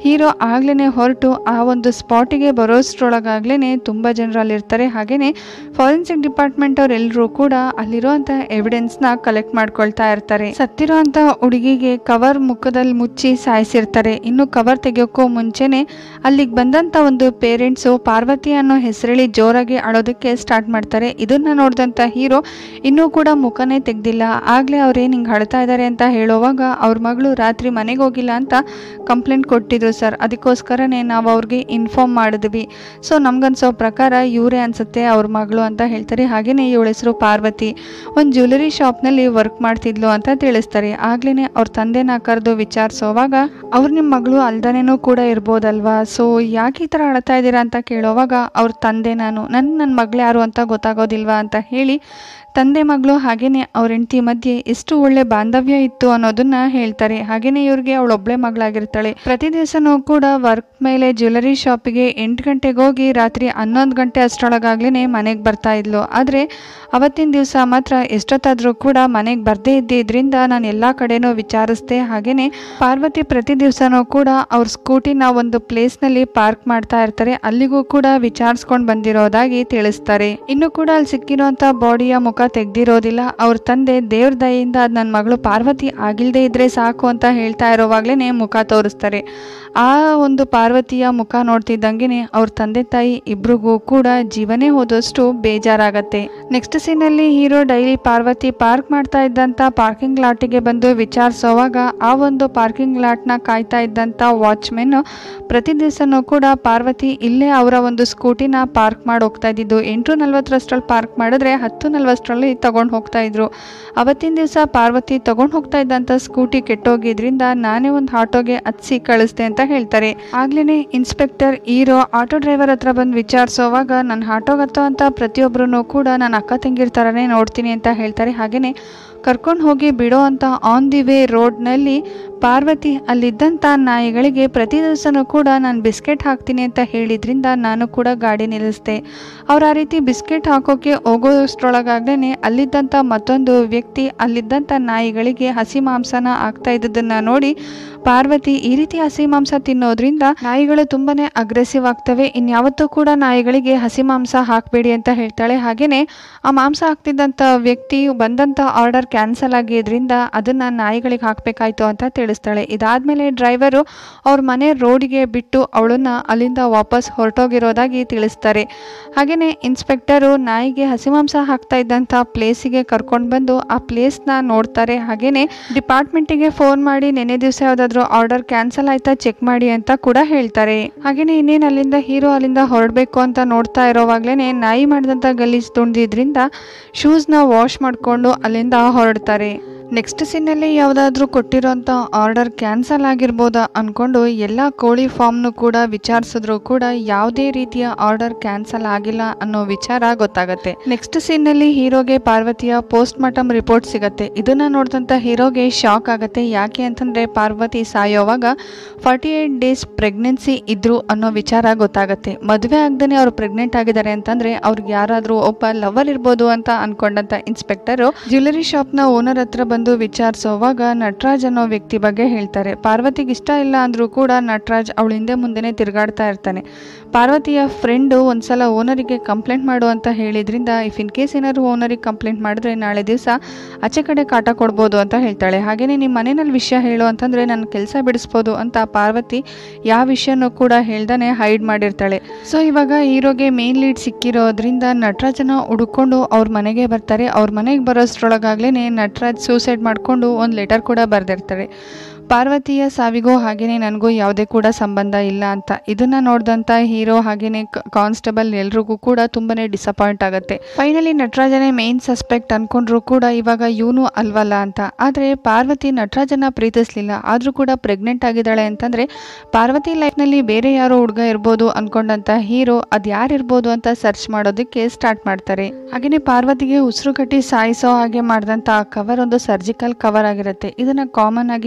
ಹೀರೋ ಆಗ್ಲೇ ಹೊರಟು ಆ ಒಂದು ಸ್ಪಾಟಿಗೆ ಬರೋಷ್ಟ್ರೊಳಗಾಗ್ಲೇ ತುಂಬ ಜನರು ಅಲ್ಲಿರ್ತಾರೆ. ಹಾಗೆಯೇ ಫಾರೆನ್ಸಿಕ್ ಡಿಪಾರ್ಟ್ಮೆಂಟ್ ಅವರೆಲ್ಲರೂ ಕೂಡ ಅಲ್ಲಿರುವಂಥ ಎವಿಡೆನ್ಸ್ನ ಕಲೆಕ್ಟ್ ಮಾಡ್ಕೊಳ್ತಾ ಇರ್ತಾರೆ. ಸತ್ತಿರೋ ಅಂತ ಹುಡುಗಿಗೆ ಕವರ್ ಮುಖದಲ್ಲಿ ಮುಚ್ಚಿ ಸಾಯಿಸಿರ್ತಾರೆ. ಇನ್ನು ಕವರ್ ತೆಗೆಯೋಕ್ಕೂ ಮುಂಚೆನೆ ಅಲ್ಲಿಗೆ ಬಂದಂಥ ಒಂದು ಪೇರೆಂಟ್ಸು ಪಾರ್ವತಿ ಅನ್ನೋ ಹೆಸರೇಳಿ ಜೋರಾಗಿ ಅಳೋದಕ್ಕೆ ಸ್ಟಾರ್ಟ್ ಮಾಡ್ತಾರೆ. ಇದನ್ನ ನೋಡಿದಂಥ ಹೀರೋ ಇನ್ನೂ ಕೂಡ ಮುಖನೇ ತೆಗ್ದಿಲ್ಲ. ಆಗಲೇ ಅವ್ರೇನು ಹಿಂಗೆ ಅಳ್ತಾ ಇದ್ದಾರೆ ಅಂತ ಹೇಳುವಾಗ ಅವ್ರ ಮಗಳು ರಾತ್ರಿ ಮನೆಗೆ ಹೋಗಿಲ್ಲ ಅಂತ ಕಂಪ್ಲೇಂಟ್ ಕೊಟ್ಟಿದ್ರು ಸರ್, ಅದಕ್ಕೋಸ್ಕರನೇ ನಾವು ಅವ್ರಿಗೆ ಇನ್ಫಾರ್ಮ್ ಮಾಡಿದ್ವಿ. ಸೊ ನಮ್ಗನ್ಸೋ ಪ್ರಕಾರ ಇವರೇ ಅನ್ಸುತ್ತೆ ಅವ್ರ ಮಗಳು ಅಂತ ಹೇಳ್ತಾರೆ. ಹಾಗೆಯೇ ಇವಳ ಹೆಸರು ಪಾರ್ವತಿ, ಒಂದು ಜ್ಯುವೆಲರಿ ಶಾಪ್ನಲ್ಲಿ ವರ್ಕ್ ಮಾಡ್ತಿದ್ಲು ಅಂತ ತಿಳಿಸ್ತಾರೆ. ಆಗ್ಲೇ ಅವ್ರ ತಂದೆನ ಕರೆದು ವಿಚಾರಿಸೋವಾಗ ಅವ್ರು ನಿಮ್ಮ ಮಗಳು ಅಲ್ದನೇನೂ ಕೂಡ ಇರ್ಬೋದಲ್ವಾ, ಸೊ ಯಾಕೆ ಈ ಥರ ಅಳ್ತಾ ಇದ್ದೀರಾ ಅಂತ ಕೇಳೋವಾಗ ಅವ್ರ ತಂದೆ ನಾನು ನನ್ನ ನನ್ನ ಮಗಳು ಯಾರು ಅಂತ ಗೊತ್ತಾಗೋದಿಲ್ವಾ ಅಂತ ಹೇಳಿ ತಂದೆ ಮಗಳು ಹಾಗೇನೆ ಅವ್ರ ಹೆಂಡತಿ ಮಧ್ಯೆ ಎಷ್ಟು ಒಳ್ಳೆ ಬಾಂಧವ್ಯ ಇತ್ತು ಅನ್ನೋದನ್ನ ಹೇಳ್ತಾರೆ. ಹಾಗೇನೆ ಇವ್ರಿಗೆ ಅವಳೊಬ್ಳೆ ಮಗಳಾಗಿರ್ತಾಳೆ. ಪ್ರತಿ ದಿವಸನೂ ಕೂಡ ವರ್ಕ್ ಮೇಲೆ ಜ್ಯುವೆಲರಿ ಶಾಪಿಗೆ ಎಂಟು ಗಂಟೆಗೆ ಹೋಗಿ ರಾತ್ರಿ ಹನ್ನೊಂದು ಗಂಟೆ ಅಷ್ಟರೊಳಗಾಗ್ಲೇ ಮನೆಗೆ ಬರ್ತಾ ಇದ್ಲು. ಆದರೆ ಅವತ್ತಿನ ದಿವಸ ಮಾತ್ರ ಎಷ್ಟೊತ್ತಾದರೂ ಕೂಡ ಮನೆಗೆ ಬರದೇ ಇದ್ದಿದ್ರಿಂದ ನಾನು ಎಲ್ಲ ಕಡೆನೂ ವಿಚಾರಿಸ್ದೆ. ಹಾಗೇನೆ ಪಾರ್ವತಿ ಪ್ರತಿ ದಿವಸನೂ ಕೂಡ ಅವ್ರ ಸ್ಕೂಟಿನ ಒಂದು ಪ್ಲೇಸ್ನಲ್ಲಿ ಪಾರ್ಕ್ ಮಾಡ್ತಾ ಇರ್ತಾರೆ. ಅಲ್ಲಿಗೂ ಕೂಡ ವಿಚಾರಿಸ್ಕೊಂಡು ಬಂದಿರೋದಾಗಿ ತಿಳಿಸ್ತಾರೆ. ಇನ್ನು ಕೂಡ ಅಲ್ಲಿ ಸಿಕ್ಕಿರೋಂಥ ಬಾಡಿಯ ಮುಖ ತೆಗ್ದಿರೋದಿಲ್ಲ. ಅವ್ರ ತಂದೆ ದೇವ್ರ ದಯೆಯಿಂದ ಅದು ನನ್ನ ಮಗಳು ಪಾರ್ವತಿ ಆಗಿಲ್ದೇ ಇದ್ರೆ ಸಾಕು ಅಂತ ಹೇಳ್ತಾ ಇರೋವಾಗ್ಲೇ ಮುಖ ತೋರಿಸ್ತಾರೆ. ಆ ಒಂದು ಪಾರ್ವತಿಯ ಮುಖ ನೋಡ್ತಿದ್ದಂಗೆ ಅವ್ರ ತಂದೆ ತಾಯಿ ಇಬ್ರಿಗೂ ಕೂಡ ಜೀವನೇ ಹೋದಷ್ಟು ಬೇಜಾರಾಗತ್ತೆ. ನೆಕ್ಸ್ಟ್ ಸೀನಲ್ಲಿ ಹೀರೋ ಡೈಲಿ ಪಾರ್ವತಿ ಪಾರ್ಕ್ ಮಾಡ್ತಾ ಇದ್ದಂಥ ಪಾರ್ಕಿಂಗ್ ಲಾಟಿಗೆ ಬಂದು ವಿಚಾರಿಸೋವಾಗ ಆ ಒಂದು ಪಾರ್ಕಿಂಗ್ ಲಾಟ್ನ ಕಾಯ್ತಾ ಇದ್ದಂಥ ವಾಚ್ಮೆನ್ ಪ್ರತಿ ದಿವಸನೂ ಕೂಡ ಪಾರ್ವತಿ ಇಲ್ಲೇ ಅವರ ಒಂದು ಸ್ಕೂಟಿನ ಪಾರ್ಕ್ ಮಾಡಿ ಹೋಗ್ತಾ ಇದ್ದಿದ್ದು. ಎಂಟು ನಲ್ವತ್ತರಷ್ಟರಲ್ಲಿ ಪಾರ್ಕ್ ಮಾಡಿದ್ರೆ ಹತ್ತು ನಲ್ವತ್ತರಲ್ಲಿ ತಗೊಂಡು ಹೋಗ್ತಾ ಇದ್ರು. ಅವತ್ತಿನ ದಿವಸ ಪಾರ್ವತಿ ತಗೊಂಡು ಹೋಗ್ತಾ ಇದ್ದಂಥ ಸ್ಕೂಟಿ ಕೆಟ್ಟೋಗಿದ್ರಿಂದ ನಾನೇ ಒಂದು ಆಟೋಗೆ ಹತ್ಸಿ ಕಳಿಸ್ದೆ ಅಂತ ಹೇಳ್ತಾರೆ. ಆಗ್ಲೇ ಇನ್ಸ್ಪೆಕ್ಟರ್ ಹೀರೋ ಆಟೋ ಡ್ರೈವರ್ ಹತ್ರ ಬಂದು ವಿಚಾರಿಸೋವಾಗ ನನ್ನ ಆಟೋಗೆ ಹತ್ತುವಂಥ ಪ್ರತಿಯೊಬ್ಬರೂ ಕೂಡ ನನ್ನ ಅಕ್ಕ ತಂಗಿರ ಥರನೇ ನೋಡ್ತೀನಿ ಅಂತ ಹೇಳ್ತಾರೆ. ಹಾಗೆಯೇ ಕರ್ಕೊಂಡು ಹೋಗಿ ಬಿಡೋ ಅಂತ ಆನ್ ದಿ ವೇ ರೋಡ್ನಲ್ಲಿ ಪಾರ್ವತಿ ಅಲ್ಲಿದ್ದಂಥ ನಾಯಿಗಳಿಗೆ ಪ್ರತಿ ದಿವಸನೂ ಕೂಡ ನಾನು ಬಿಸ್ಕೆಟ್ ಹಾಕ್ತೀನಿ ಅಂತ ಹೇಳಿದ್ರಿಂದ ನಾನು ಕೂಡ ಗಾಡಿ ನಿಲ್ಲಿಸ್ದೆ. ಅವ್ರು ಆ ರೀತಿ ಬಿಸ್ಕೆಟ್ ಹಾಕೋಕ್ಕೆ ಹೋಗೋಷ್ಟರೊಳಗಾಗ್ಲೇ ಅಲ್ಲಿದ್ದಂಥ ಮತ್ತೊಂದು ವ್ಯಕ್ತಿ ಅಲ್ಲಿದ್ದಂಥ ನಾಯಿಗಳಿಗೆ ಹಸಿ ಮಾಂಸನ ಹಾಕ್ತಾ ಇದ್ದದನ್ನು ನೋಡಿ ಪಾರ್ವತಿ ಈ ರೀತಿ ಹಸಿ ಮಾಂಸ ತಿನ್ನೋದ್ರಿಂದ ನಾಯಿಗಳು ತುಂಬಾನೇ ಅಗ್ರೆಸಿವ್ ಆಗ್ತವೆ, ಇನ್ಯಾವತ್ತೂ ಕೂಡ ನಾಯಿಗಳಿಗೆ ಹಸಿ ಮಾಂಸ ಹಾಕಬೇಡಿ ಅಂತ ಹೇಳ್ತಾಳೆ. ಹಾಗೆಯೇ ಆ ಮಾಂಸ ಹಾಕ್ತಿದ್ದಂಥ ವ್ಯಕ್ತಿ ಬಂದಂಥ ಆರ್ಡರ್ ಕ್ಯಾನ್ಸಲ್ ಆಗಿದ್ರಿಂದ ಅದನ್ನ ನಾಯಿಗಳಿಗೆ ಹಾಕಬೇಕಾಯ್ತು ಅಂತ ತಿಳಿಸ್ತಾಳೆ. ಇದಾದ್ಮೇಲೆ ಡ್ರೈವರು ಅವ್ರ ಮನೆ ರೋಡಿಗೆ ಬಿಟ್ಟು ಅವಳನ್ನ ಅಲ್ಲಿಂದ ವಾಪಸ್ ಹೊರಟೋಗಿರೋದಾಗಿ ತಿಳಿಸ್ತಾರೆ. ಹಾಗೆಯೇ ಇನ್ಸ್ಪೆಕ್ಟರು ನಾಯಿಗೆ ಹಸಿ ಮಾಂಸ ಹಾಕ್ತಾ ಇದ್ದಂಥ ಪ್ಲೇಸಿಗೆ ಕರ್ಕೊಂಡು ಬಂದು ಆ ಪ್ಲೇಸ್ನ ನೋಡ್ತಾರೆ. ಹಾಗೆಯೇ ಡಿಪಾರ್ಟ್ಮೆಂಟಿಗೆ ಫೋನ್ ಮಾಡಿ ನೆನೆ ದಿವಸ ಯಾವುದಾದ್ರೂ ಆರ್ಡರ್ ಕ್ಯಾನ್ಸಲ್ ಆಯ್ತಾ ಚೆಕ್ ಮಾಡಿ ಅಂತ ಕೂಡ ಹೇಳ್ತಾರೆ. ಹಾಗೆಯೇ ಇನ್ನೇನು ಅಲ್ಲಿಂದ ಹೀರೋ ಅಲ್ಲಿಂದ ಹೊರಡಬೇಕು ಅಂತ ನೋಡ್ತಾ ಇರೋವಾಗ್ಲೇನೆ ನಾಯಿ ಮಾಡಿದಂಥ ಗಲೀಜು ತುಂಡಿದ್ರಿಂದ ಶೂಸ್ನ ವಾಶ್ ಮಾಡಿಕೊಂಡು ಅಲ್ಲಿಂದ ಹೊರಡ್ತಾರೆ. ನೆಕ್ಸ್ಟ್ ಸೀನಲ್ಲಿ ಯಾವುದಾದ್ರೂ ಕೊಟ್ಟಿರೋಂಥ ಆರ್ಡರ್ ಕ್ಯಾನ್ಸಲ್ ಆಗಿರ್ಬೋದಾ ಅಂದ್ಕೊಂಡು ಎಲ್ಲ ಕೋಳಿ ಫಾರ್ಮ್ನು ಕೂಡ ವಿಚಾರಿಸಿದ್ರು ಕೂಡ ಯಾವುದೇ ರೀತಿಯ ಆರ್ಡರ್ ಕ್ಯಾನ್ಸಲ್ ಆಗಿಲ್ಲ ಅನ್ನೋ ವಿಚಾರ ಗೊತ್ತಾಗತ್ತೆ. ನೆಕ್ಸ್ಟ್ ಸೀನಲ್ಲಿ ಹೀರೋಗೆ ಪಾರ್ವತಿಯ ಪೋಸ್ಟ್ ಮಾರ್ಟಮ್ ರಿಪೋರ್ಟ್ ಸಿಗತ್ತೆ. ಇದನ್ನ ನೋಡಿದಂಥ ಹೀರೋಗೆ ಶಾಕ್ ಆಗುತ್ತೆ. ಯಾಕೆ ಅಂತಂದ್ರೆ ಪಾರ್ವತಿ ಸಾಯೋವಾಗ ಫಾರ್ಟಿ ಏಟ್ ಡೇಸ್ ಪ್ರೆಗ್ನೆನ್ಸಿ ಇದ್ರು ಅನ್ನೋ ವಿಚಾರ ಗೊತ್ತಾಗತ್ತೆ. ಮದುವೆ ಆಗದೇ ಅವ್ರು ಪ್ರೆಗ್ನೆಂಟ್ ಆಗಿದ್ದಾರೆ ಅಂತಂದ್ರೆ ಅವ್ರಿಗೆ ಯಾರಾದರೂ ಒಬ್ಬ ಲವರ್ ಇರ್ಬೋದು ಅಂತ ಅನ್ಕೊಂಡಂತ ಇನ್ಸ್ಪೆಕ್ಟರ್ ಜ್ಯುವೆಲರಿ ಶಾಪ್ನ ಓನರ್ ಹತ್ರ ಬಂದು ವಿಚಾರಿಸೋವಾಗ ನಟರಾಜ್ ಅನ್ನೋ ವ್ಯಕ್ತಿ ಬಗ್ಗೆ ಹೇಳ್ತಾರೆ. ಪಾರ್ವತಿಗೆ ಇಷ್ಟ ಇಲ್ಲ ಅಂದ್ರೂ ಕೂಡ ನಟರಾಜ್ ಅವಳ ಹಿಂದೆ ಮುಂದೆನೆ ತಿರುಗಾಡ್ತಾ ಇರ್ತಾನೆ. ಪಾರ್ವತಿಯ ಫ್ರೆಂಡು ಒಂದ್ಸಲ ಓನರಿಗೆ ಕಂಪ್ಲೇಂಟ್ ಮಾಡು ಅಂತ ಹೇಳಿದ್ರಿಂದ ಇಫ್ ಇನ್ ಕೇಸ್ ಏನಾದ್ರು ಓನರಿಗೆ ಕಂಪ್ಲೇಂಟ್ ಮಾಡಿದ್ರೆ ನಾಳೆ ದಿವಸ ಆಚೆ ಕಡೆ ಕಾಟ ಕೊಡ್ಬೋದು ಅಂತ ಹೇಳ್ತಾಳೆ. ಹಾಗೇನೆ ನಿಮ್ಮ ಮನೆಯಲ್ಲಿ ವಿಷಯ ಹೇಳು ಅಂತಂದ್ರೆ ನನ್ನ ಕೆಲಸ ಬಿಡಿಸ್ಬೋದು ಅಂತ ಪಾರ್ವತಿ ಯಾವ ವಿಷಯನೂ ಕೂಡ ಹೇಳ್ದಾನೆ ಹೈಡ್ ಮಾಡಿರ್ತಾಳೆ. ಸೊ ಇವಾಗ ಹೀರೋಗೆ ಮೇನ್ ಲೀಡ್ ಸಿಕ್ಕಿರೋದ್ರಿಂದ ನಟರಾಜನ ಹುಡುಕೊಂಡು ಅವ್ರ ಮನೆಗೆ ಬರ್ತಾರೆ. ಅವ್ರ ಮನೆಗೆ ಬರೋಷ್ಟ್ರೊಳಗಾಗ್ಲೇನೆ ನಟರಾಜ್ ಸೂಸೈಡ್ ಮಾಡ್ಕೊಂಡು ಒಂದು ಲೆಟರ್ ಕೂಡ ಬರೆದಿರ್ತಾರೆ. ಪಾರ್ವತಿಯ ಸಾವಿಗೂ ಹಾಗೇನೆ ನನಗೂ ಯಾವುದೇ ಕೂಡ ಸಂಬಂಧ ಇಲ್ಲ ಅಂತ. ಇದನ್ನ ನೋಡಿದಂಥ ಹೀರೋ ಹಾಗೇನೆ ಕಾನ್ಸ್ಟೇಬಲ್ ಎಲ್ರಿಗೂ ಕೂಡ ತುಂಬಾನೇ ಡಿಸಪಾಯಿಂಟ್ ಆಗುತ್ತೆ. ಫೈನಲಿ ನಟರಾಜನೇ ಮೇನ್ ಸಸ್ಪೆಕ್ಟ್ ಅನ್ಕೊಂಡ್ರು ಕೂಡ ಇವಾಗ ಇವನು ಅಲ್ವಲ್ಲ ಅಂತ. ಆದರೆ ಪಾರ್ವತಿ ನಟರಾಜನ ಪ್ರೀತಿಸ್ಲಿಲ್ಲ, ಆದ್ರೂ ಕೂಡ ಪ್ರೆಗ್ನೆಂಟ್ ಆಗಿದ್ದಾಳೆ ಅಂತಂದ್ರೆ ಪಾರ್ವತಿ ಲೈಫ್ನಲ್ಲಿ ಬೇರೆ ಯಾರೋ ಹುಡುಗ ಇರ್ಬೋದು ಅನ್ಕೊಂಡಂತ ಹೀರೋ ಅದು ಯಾರಿರ್ಬೋದು ಅಂತ ಸರ್ಚ್ ಮಾಡೋದಕ್ಕೆ ಸ್ಟಾರ್ಟ್ ಮಾಡ್ತಾರೆ. ಹಾಗೇನೆ ಪಾರ್ವತಿಗೆ ಉಸಿರು ಕಟ್ಟಿ ಸಾಯಿಸೋ ಹಾಗೆ ಮಾಡಿದಂಥ ಆ ಕವರ್ ಒಂದು ಸರ್ಜಿಕಲ್ ಕವರ್ ಆಗಿರುತ್ತೆ. ಇದನ್ನ ಕಾಮನ್ ಆಗಿ ಯಾರು ಕೂಡ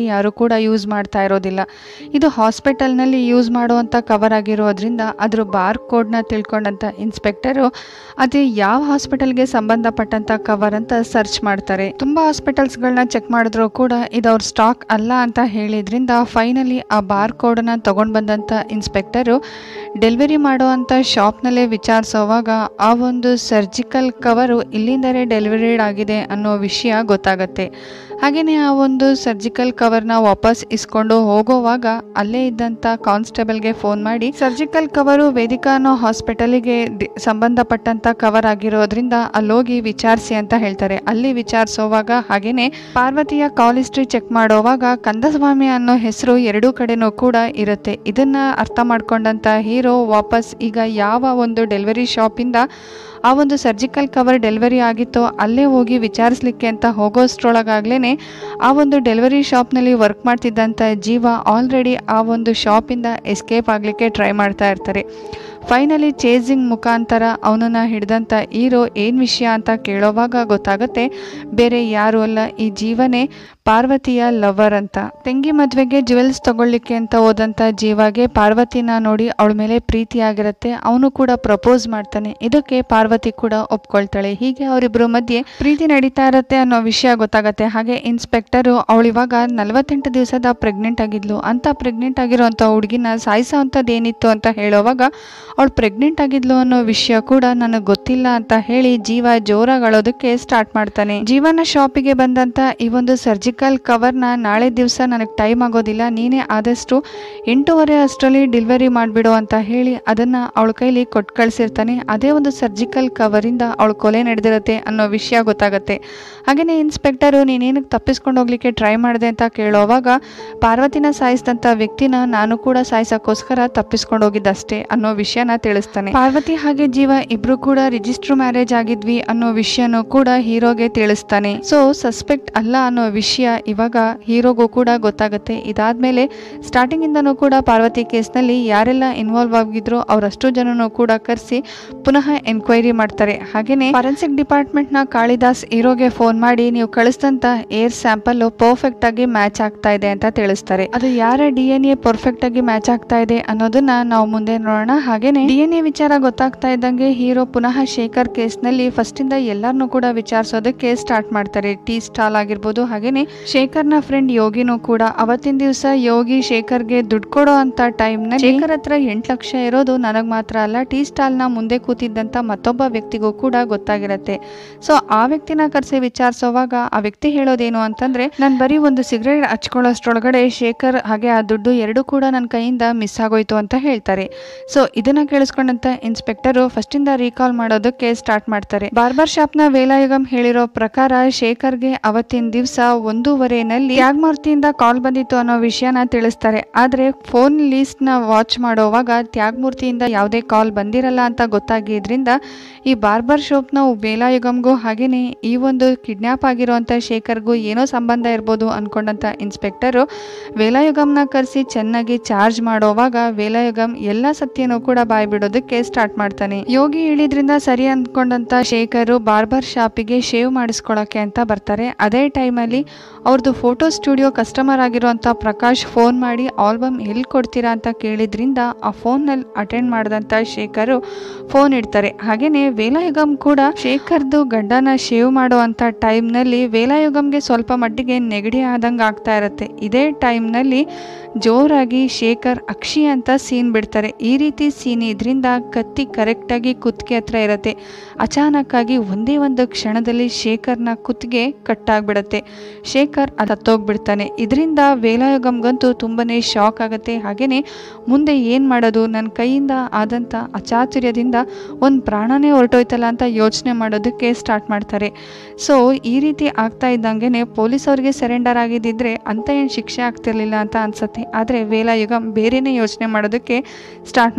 ಕೂಡ ಯೂಸ್ ಮಾಡ್ತಾ ಇರೋದಿಲ್ಲ. ಇದು ಹಾಸ್ಪಿಟಲ್ನಲ್ಲಿ ಯೂಸ್ ಮಾಡುವಂಥ ಕವರ್ ಆಗಿರೋದ್ರಿಂದ ಅದ್ರ ಬಾರ್ ಕೋಡ್ನ ತಿಳ್ಕೊಂಡಂಥ ಇನ್ಸ್ಪೆಕ್ಟರು ಅದು ಯಾವ ಹಾಸ್ಪಿಟಲ್ಗೆ ಸಂಬಂಧಪಟ್ಟಂಥ ಕವರ್ ಅಂತ ಸರ್ಚ್ ಮಾಡ್ತಾರೆ. ತುಂಬ ಹಾಸ್ಪಿಟಲ್ಸ್ಗಳನ್ನ ಚೆಕ್ ಮಾಡಿದ್ರು ಕೂಡ ಇದು ಅವ್ರ ಸ್ಟಾಕ್ ಅಲ್ಲ ಅಂತ ಹೇಳಿದ್ರಿಂದ ಫೈನಲಿ ಆ ಬಾರ್ ಕೋಡನ್ನು ತೊಗೊಂಡು ಬಂದಂಥ ಇನ್ಸ್ಪೆಕ್ಟರು ಡೆಲಿವರಿ ಮಾಡುವಂಥ ಶಾಪ್ನಲ್ಲೇ ವಿಚಾರಿಸೋವಾಗ ಆ ಒಂದು ಸರ್ಜಿಕಲ್ ಕವರು ಇಲ್ಲಿಂದಲೇ ಡೆಲಿವರಿಡ್ ಆಗಿದೆ ಅನ್ನೋ ವಿಷಯ ಗೊತ್ತಾಗತ್ತೆ. ಹಾಗೆಯೇ ಆ ಒಂದು ಸರ್ಜಿಕಲ್ ಕವರ್ನ ವಾಪಸ್ ಇಸ್ಕೊಂಡು ಹೋಗೋವಾಗ ಅಲ್ಲೇ ಇದ್ದಂಥ ಕಾನ್ಸ್ಟೇಬಲ್ಗೆ ಫೋನ್ ಮಾಡಿ ಸರ್ಜಿಕಲ್ ಕವರು ವೇದಿಕಾ ಅನ್ನೋ ಹಾಸ್ಪಿಟಲಿಗೆ ಸಂಬಂಧಪಟ್ಟಂಥ ಕವರ್ ಆಗಿರೋದ್ರಿಂದ ಅಲ್ಲೋಗಿ ವಿಚಾರಿಸಿ ಅಂತ ಹೇಳ್ತಾರೆ. ಅಲ್ಲಿ ವಿಚಾರಿಸೋವಾಗ ಹಾಗೆಯೇ ಪಾರ್ವತಿಯ ಕಾಲ್ ಹಿಸ್ಟ್ರಿ ಚೆಕ್ ಮಾಡೋವಾಗ ಕಂದಸ್ವಾಮಿ ಅನ್ನೋ ಹೆಸರು ಎರಡೂ ಕಡೆನೂ ಕೂಡ ಇರುತ್ತೆ. ಇದನ್ನ ಅರ್ಥ ಮಾಡ್ಕೊಂಡಂಥ ಹೀರೋ ವಾಪಸ್ ಈಗ ಯಾವ ಒಂದು ಡೆಲಿವರಿ ಶಾಪಿಂದ ಆ ಒಂದು ಸರ್ಜಿಕಲ್ ಕವರ್ ಡೆಲಿವರಿ ಆಗಿತ್ತೋ ಅಲ್ಲೇ ಹೋಗಿ ವಿಚಾರಿಸ್ಲಿಕ್ಕೆ ಅಂತ ಹೋಗೋಷ್ಟ್ರೊಳಗಾಗ್ಲೇ ಆ ಒಂದು ಡೆಲಿವರಿ ಶಾಪ್ನಲ್ಲಿ ವರ್ಕ್ ಮಾಡ್ತಿದ್ದಂಥ ಜೀವ ಆಲ್ರೆಡಿ ಆ ಒಂದು ಶಾಪಿಂದ ಎಸ್ಕೇಪ್ ಆಗಲಿಕ್ಕೆ ಟ್ರೈ ಮಾಡ್ತಾ ಇರ್ತಾರೆ. ಫೈನಲಿ ಚೇಸಿಂಗ್ ಮುಖಾಂತರ ಅವನನ್ನು ಹಿಡಿದಂಥ ಹೀರೋ ಏನು ವಿಷಯ ಅಂತ ಕೇಳೋವಾಗ ಗೊತ್ತಾಗುತ್ತೆ ಬೇರೆ ಯಾರು ಅಲ್ಲ, ಈ ಜೀವನೇ ಪಾರ್ವತಿಯ ಲವರ್ ಅಂತ. ತಂಗಿ ಮದುವೆಗೆ ಜ್ಯುವೆಲ್ಸ್ ತಗೊಳ್ಳಿಕ್ಕೆ ಅಂತ ಹೋದಂಥ ಜೀವಾಗೆ ಪಾರ್ವತಿನ ನೋಡಿ ಅವಳ ಮೇಲೆ ಪ್ರೀತಿಯಾಗಿರುತ್ತೆ. ಅವನು ಕೂಡ ಪ್ರಪೋಸ್ ಮಾಡ್ತಾನೆ. ಇದಕ್ಕೆ ಪಾರ್ವತಿ ಕೂಡ ಒಪ್ಕೊಳ್ತಾಳೆ. ಹೀಗೆ ಅವರಿಬ್ಬರ ಮಧ್ಯೆ ಪ್ರೀತಿ ನಡೀತಾ ಇರುತ್ತೆ ಅನ್ನೋ ವಿಷಯ ಗೊತ್ತಾಗತ್ತೆ. ಹಾಗೆ ಇನ್ಸ್ಪೆಕ್ಟರು ಅವಳಿವಾಗ ನಲವತ್ತೆಂಟು ದಿವಸದ ಪ್ರೆಗ್ನೆಂಟ್ ಆಗಿದ್ಲು ಅಂತ ಪ್ರೆಗ್ನೆಂಟ್ ಆಗಿರೋಂಥ ಹುಡುಗಿನ ಸಾಯಿಸೋ ಅಂಥದ್ದು ಏನಿತ್ತು ಅಂತ ಹೇಳೋವಾಗ ಅವಳು ಪ್ರೆಗ್ನೆಂಟ್ ಆಗಿದ್ಲು ಅನ್ನೋ ವಿಷಯ ಕೂಡ ನನಗೆ ಗೊತ್ತಿಲ್ಲ ಅಂತ ಹೇಳಿ ಜೀವ ಜೋರಾಗಿ ಅಳೋದಕ್ಕೆ ಸ್ಟಾರ್ಟ್ ಮಾಡ್ತಾನೆ. ಜೀವನ ಶಾಪಿಗೆ ಬಂದಂಥ ಈ ಒಂದು ಸರ್ಜಿಕಲ್ ಕವರ್ನ ನಾಳೆ ದಿವಸ ನನಗೆ ಟೈಮ್ ಆಗೋದಿಲ್ಲ, ನೀನೇ ಆದಷ್ಟು ಎಂಟೂವರೆ ಅಷ್ಟರಲ್ಲಿ ಡೆಲಿವರಿ ಮಾಡಿಬಿಡು ಅಂತ ಹೇಳಿ ಅದನ್ನು ಅವಳ ಕೈಲಿ ಕೊಟ್ಟು ಕಳಿಸಿರ್ತಾನೆ. ಅದೇ ಒಂದು ಸರ್ಜಿಕಲ್ ಕವರಿಂದ ಅವಳು ಕೊಲೆ ನಡೆದಿರುತ್ತೆ ಅನ್ನೋ ವಿಷಯ ಗೊತ್ತಾಗುತ್ತೆ. ಹಾಗೆಯೇ ಇನ್ಸ್ಪೆಕ್ಟರು ನೀನೇನಕ್ಕೆ ತಪ್ಪಿಸ್ಕೊಂಡು ಹೋಗ್ಲಿಕ್ಕೆ ಟ್ರೈ ಮಾಡಿದೆ ಅಂತ ಕೇಳೋವಾಗ ಪಾರ್ವತಿನ ಸಾಯಿಸಿದಂಥ ವ್ಯಕ್ತಿನ ನಾನು ಕೂಡ ಸಾಯಿಸೋಕ್ಕೋಸ್ಕರ ತಪ್ಪಿಸ್ಕೊಂಡು ಹೋಗಿದ್ದಷ್ಟೇ ಅನ್ನೋ ವಿಷಯನ ತಿಳಿಸ್ತಾನೆ. ಪಾರ್ವತಿ ಹಾಗೆ ಜೀವ ಇಬ್ರು ಕೂಡ ರಿಜಿಸ್ಟರ್ ಮ್ಯಾರೇಜ್ ಆಗಿದ್ವಿ ಅನ್ನೋ ವಿಷಯನೂ ಕೂಡ ಹೀರೋಗೆ ತಿಳಿಸ್ತಾನೆ. ಸೊ ಸಸ್ಪೆಕ್ಟ್ ಅಲ್ಲ ಅನ್ನೋ ವಿಷಯ ಇವಾಗ ಹೀರೋಗೂ ಕೂಡ ಗೊತ್ತಾಗುತ್ತೆ. ಇದಾದ್ಮೇಲೆ ಸ್ಟಾರ್ಟಿಂಗ್ ಇಂದನೂ ಕೂಡ ಪಾರ್ವತಿ ಕೇಸ್ನಲ್ಲಿ ಯಾರೆಲ್ಲ ಇನ್ವಾಲ್ವ್ ಆಗಿದ್ರು ಅವರಷ್ಟು ಜನನು ಕೂಡ ಕರೆಸಿ ಪುನಃ ಎನ್ಕ್ವೈರಿ ಮಾಡ್ತಾರೆ. ಹಾಗೇನೆ ಫಾರೆನ್ಸಿಕ್ ಡಿಪಾರ್ಟ್ಮೆಂಟ್ ನ ಕಾಳಿದಾಸ್ ಹೀರೋಗೆ ಫೋನ್ ಮಾಡಿ ನೀವು ಕಳಿಸಿದಂತ ಏರ್ ಸ್ಯಾಂಪಲ್ ಪರ್ಫೆಕ್ಟ್ ಆಗಿ ಮ್ಯಾಚ್ ಆಗ್ತಾ ಇದೆ ಅಂತ ತಿಳಿಸ್ತಾರೆ. ಅದು ಯಾರ ಡಿ ಎನ್ ಎ ಪರ್ಫೆಕ್ಟ್ ಆಗಿ ಮ್ಯಾಚ್ ಆಗ್ತಾ ಇದೆ ಅನ್ನೋದನ್ನ ನಾವು ಮುಂದೆ ನೋಡೋಣ. ಹಾಗೇನೆ ಡಿ ಎನ್ ಎ ವಿಚಾರ ಗೊತ್ತಾಗ್ತಾ ಇದ್ದಂಗೆ ಹೀರೋ ಪುನಃ ಶೇಖರ್ ಕೇಸ್ ನಲ್ಲಿ ಫಸ್ಟ್ ಇಂದ ಎಲ್ಲರನ್ನೂ ಕೂಡ ವಿಚಾರಿಸೋದಕ್ಕೆ ಸ್ಟಾರ್ಟ್ ಮಾಡ್ತಾರೆ. ಟೀ ಸ್ಟಾಲ್ ಆಗಿರ್ಬೋದು, ಹಾಗೇನೆ ಶೇಖರ್ನ ಫ್ರೆಂಡ್ ಯೋಗಿನೂ ಕೂಡ. ಅವತ್ತಿನ ದಿವಸ ಯೋಗಿ ಶೇಖರ್ಗೆ ದುಡ್ಡು ಕೊಡೋ ಅಂತ ಟೈಮ್ ನಲ್ಲಿ ಶೇಖರ್ ಹತ್ರ ಎಂಟು ಲಕ್ಷ ಇರೋದು ನನಗ್ ಮಾತ್ರ ಅಲ್ಲ, ಟೀ ಸ್ಟಾಲ್ ನ ಮುಂದೆ ಕೂತಿದ್ದಂತ ಮತ್ತೊಬ್ಬ ವ್ಯಕ್ತಿಗೂ ಕೂಡ ಗೊತ್ತಾಗಿರತ್ತೆ. ಸೊ ಆ ವ್ಯಕ್ತಿನ ಕರೆಸಿ ವಿಚಾರಿಸೋವಾಗ ಆ ವ್ಯಕ್ತಿ ಹೇಳೋದೇನು ಅಂತಂದ್ರೆ, ನಾನು ಬರೀ ಒಂದು ಸಿಗರೇಟ್ ಹಚ್ಕೊಳ್ಳೋಷ್ಟ್ರೊಳಗಡೆ ಶೇಖರ್ ಹಾಗೆ ಆ ದುಡ್ಡು ಎರಡು ಕೂಡ ನನ್ನ ಕೈಯಿಂದ ಮಿಸ್ ಆಗೋಯ್ತು ಅಂತ ಹೇಳ್ತಾರೆ. ಸೊ ಇದನ್ನ ಕೇಳಿಸ್ಕೊಂಡಂತ ಇನ್ಸ್ಪೆಕ್ಟರ್ ಫಸ್ಟ್ ಇಂದ ರೀಕಾಲ್ ಮಾಡೋದಕ್ಕೆ ಸ್ಟಾರ್ಟ್ ಮಾಡ್ತಾರೆ. ಬಾರ್ಬರ್ ಶಾಪ್ ನ ವೇಲಾಯುಗಂ ಹೇಳಿರೋ ಪ್ರಕಾರ ಶೇಖರ್ಗೆ ಅವತ್ತಿನ ದಿವಸ ಒಂದೂವರೆನಲ್ಲಿ ತ್ಯಾಗಮೂರ್ತಿಯಿಂದ ಕಾಲ್ ಬಂದಿತ್ತು ಅನ್ನೋ ವಿಷಯನ ತಿಳಿಸ್ತಾರೆ. ಆದ್ರೆ ಫೋನ್ ಲೀಸ್ಟ್ ನ ವಾಚ್ ಮಾಡೋವಾಗ ತ್ಯಾಗಮೂರ್ತಿಯಿಂದ ಯಾವುದೇ ಕಾಲ್ ಬಂದಿರಲ್ಲ ಅಂತ ಗೊತ್ತಾಗಿದ್ರಿಂದ ಈ ಬಾರ್ಬರ್ ಶಾಪ್ ನ ವೇಲಾಯುಗಂಗೂ ಹಾಗೇನೆ ಈ ಒಂದು ಕಿಡ್ನಾಪ್ ಆಗಿರುವಂತ ಶೇಖರ್ಗೂ ಏನೋ ಸಂಬಂಧ ಇರ್ಬೋದು ಅನ್ಕೊಂಡಂತ ಇನ್ಸ್ಪೆಕ್ಟರ್ ವೇಲಾಯುಗಂನ ಕರೆಸಿ ಚೆನ್ನಾಗಿ ಚಾರ್ಜ್ ಮಾಡೋವಾಗ ವೇಲಾಯುಗಂ ಎಲ್ಲ ಸತ್ಯನೂ ಕೂಡ ಬಾಯ್ ಬಿಡೋದಕ್ಕೆ ಸ್ಟಾರ್ಟ್ ಮಾಡ್ತಾನೆ. ಯೋಗಿ ಹೇಳಿದ್ರಿಂದ ಸರಿ ಅನ್ಕೊಂಡಂತ ಶೇಖರ್ ಬಾರ್ಬರ್ ಶಾಪಿಗೆ ಶೇವ್ ಮಾಡಿಸ್ಕೊಳಕ್ಕೆ ಅಂತ ಬರ್ತಾರೆ. ಅದೇ ಟೈಮಲ್ಲಿ ಅವ್ರದ್ದು ಫೋಟೋ ಸ್ಟುಡಿಯೋ ಕಸ್ಟಮರ್ ಆಗಿರುವಂತ ಪ್ರಕಾಶ್ ಫೋನ್ ಮಾಡಿ ಆಲ್ಬಮ್ ಎಲ್ಲಿ ಕೊಡ್ತೀರಾ ಅಂತ ಕೇಳಿದ್ರಿಂದ ಆ ಫೋನ್ ನಲ್ಲಿ ಅಟೆಂಡ್ ಮಾಡಿದಂತ ಶೇಖರ್ ಫೋನ್ ಇಡ್ತಾರೆ. ಹಾಗೇನೆ ವೇಲಾಯುಗಂ ಕೂಡ ಶೇಖರ್ದು ಗಡ್ಡನ ಶೇವ್ ಮಾಡುವಂತ ಟೈಮ್ ನಲ್ಲಿ ವೇಲಾಯುಗಂಗೆ ಸ್ವಲ್ಪ ಮಟ್ಟಿಗೆ ನೆಗಡಿ ಆದಂಗೆ ಆಗ್ತಾ ಇರುತ್ತೆ. ಇದೇ ಟೈಮ್ ನಲ್ಲಿ ಜೋರಾಗಿ ಶೇಖರ್ ಅಕ್ಷಿ ಅಂತ ಸೀನ್ ಬಿಡ್ತಾರೆ. ಈ ರೀತಿ ಸೀನ್ ಇದ್ರಿಂದ ಕತ್ತಿ ಕರೆಕ್ಟ್ ಆಗಿ ಕುತ್ತಿಗೆ ಹತ್ರ ಇರುತ್ತೆ. ಅಚಾನಕ್ ಆಗಿ ಒಂದೇ ಒಂದು ಕ್ಷಣದಲ್ಲಿ ಶೇಖರ್ನ ಕುತ್ತಿಗೆ ಕಟ್ಟಾಗ್ಬಿಡತ್ತೆ. ಶೇಖರ್ ಅದು ಹತ್ತೋಗ್ಬಿಡ್ತಾನೆ. ಇದರಿಂದ ವೇಲಾಯುಗಂಗಂತೂ ತುಂಬಾನೇ ಶಾಕ್ ಆಗುತ್ತೆ. ಹಾಗೇನೆ ಮುಂದೆ ಏನ್ ಮಾಡೋದು, ನನ್ನ ಕೈಯಿಂದ ಆದಂತ ಅಚಾತುರ್ಯದಿಂದ ಒಂದು ಪ್ರಾಣನೇ ಹೊರಟೋಯ್ತಲ್ಲ ಅಂತ ಯೋಚನೆ ಮಾಡೋದಕ್ಕೆ ಸ್ಟಾರ್ಟ್ ಮಾಡ್ತಾರೆ. ಸೊ ಈ ರೀತಿ ಆಗ್ತಾ ಇದ್ದಂಗೆನೆ ಪೊಲೀಸ್ ಅವ್ರಿಗೆ ಸರೆಂಡರ್ ಆಗಿದ್ದಿದ್ರೆ ಅಂತ ಏನು ಶಿಕ್ಷೆ ಆಗ್ತಿರ್ಲಿಲ್ಲ ಅಂತ ಅನ್ಸುತ್ತೆ. ಆದರೆ ವೇಲಾಯುಗಂ ಬೇರೆನೇ ಯೋಚನೆ ಮಾಡೋದಕ್ಕೆ ಸ್ಟಾರ್ಟ್ ಮಾಡ್ತಾನೆ.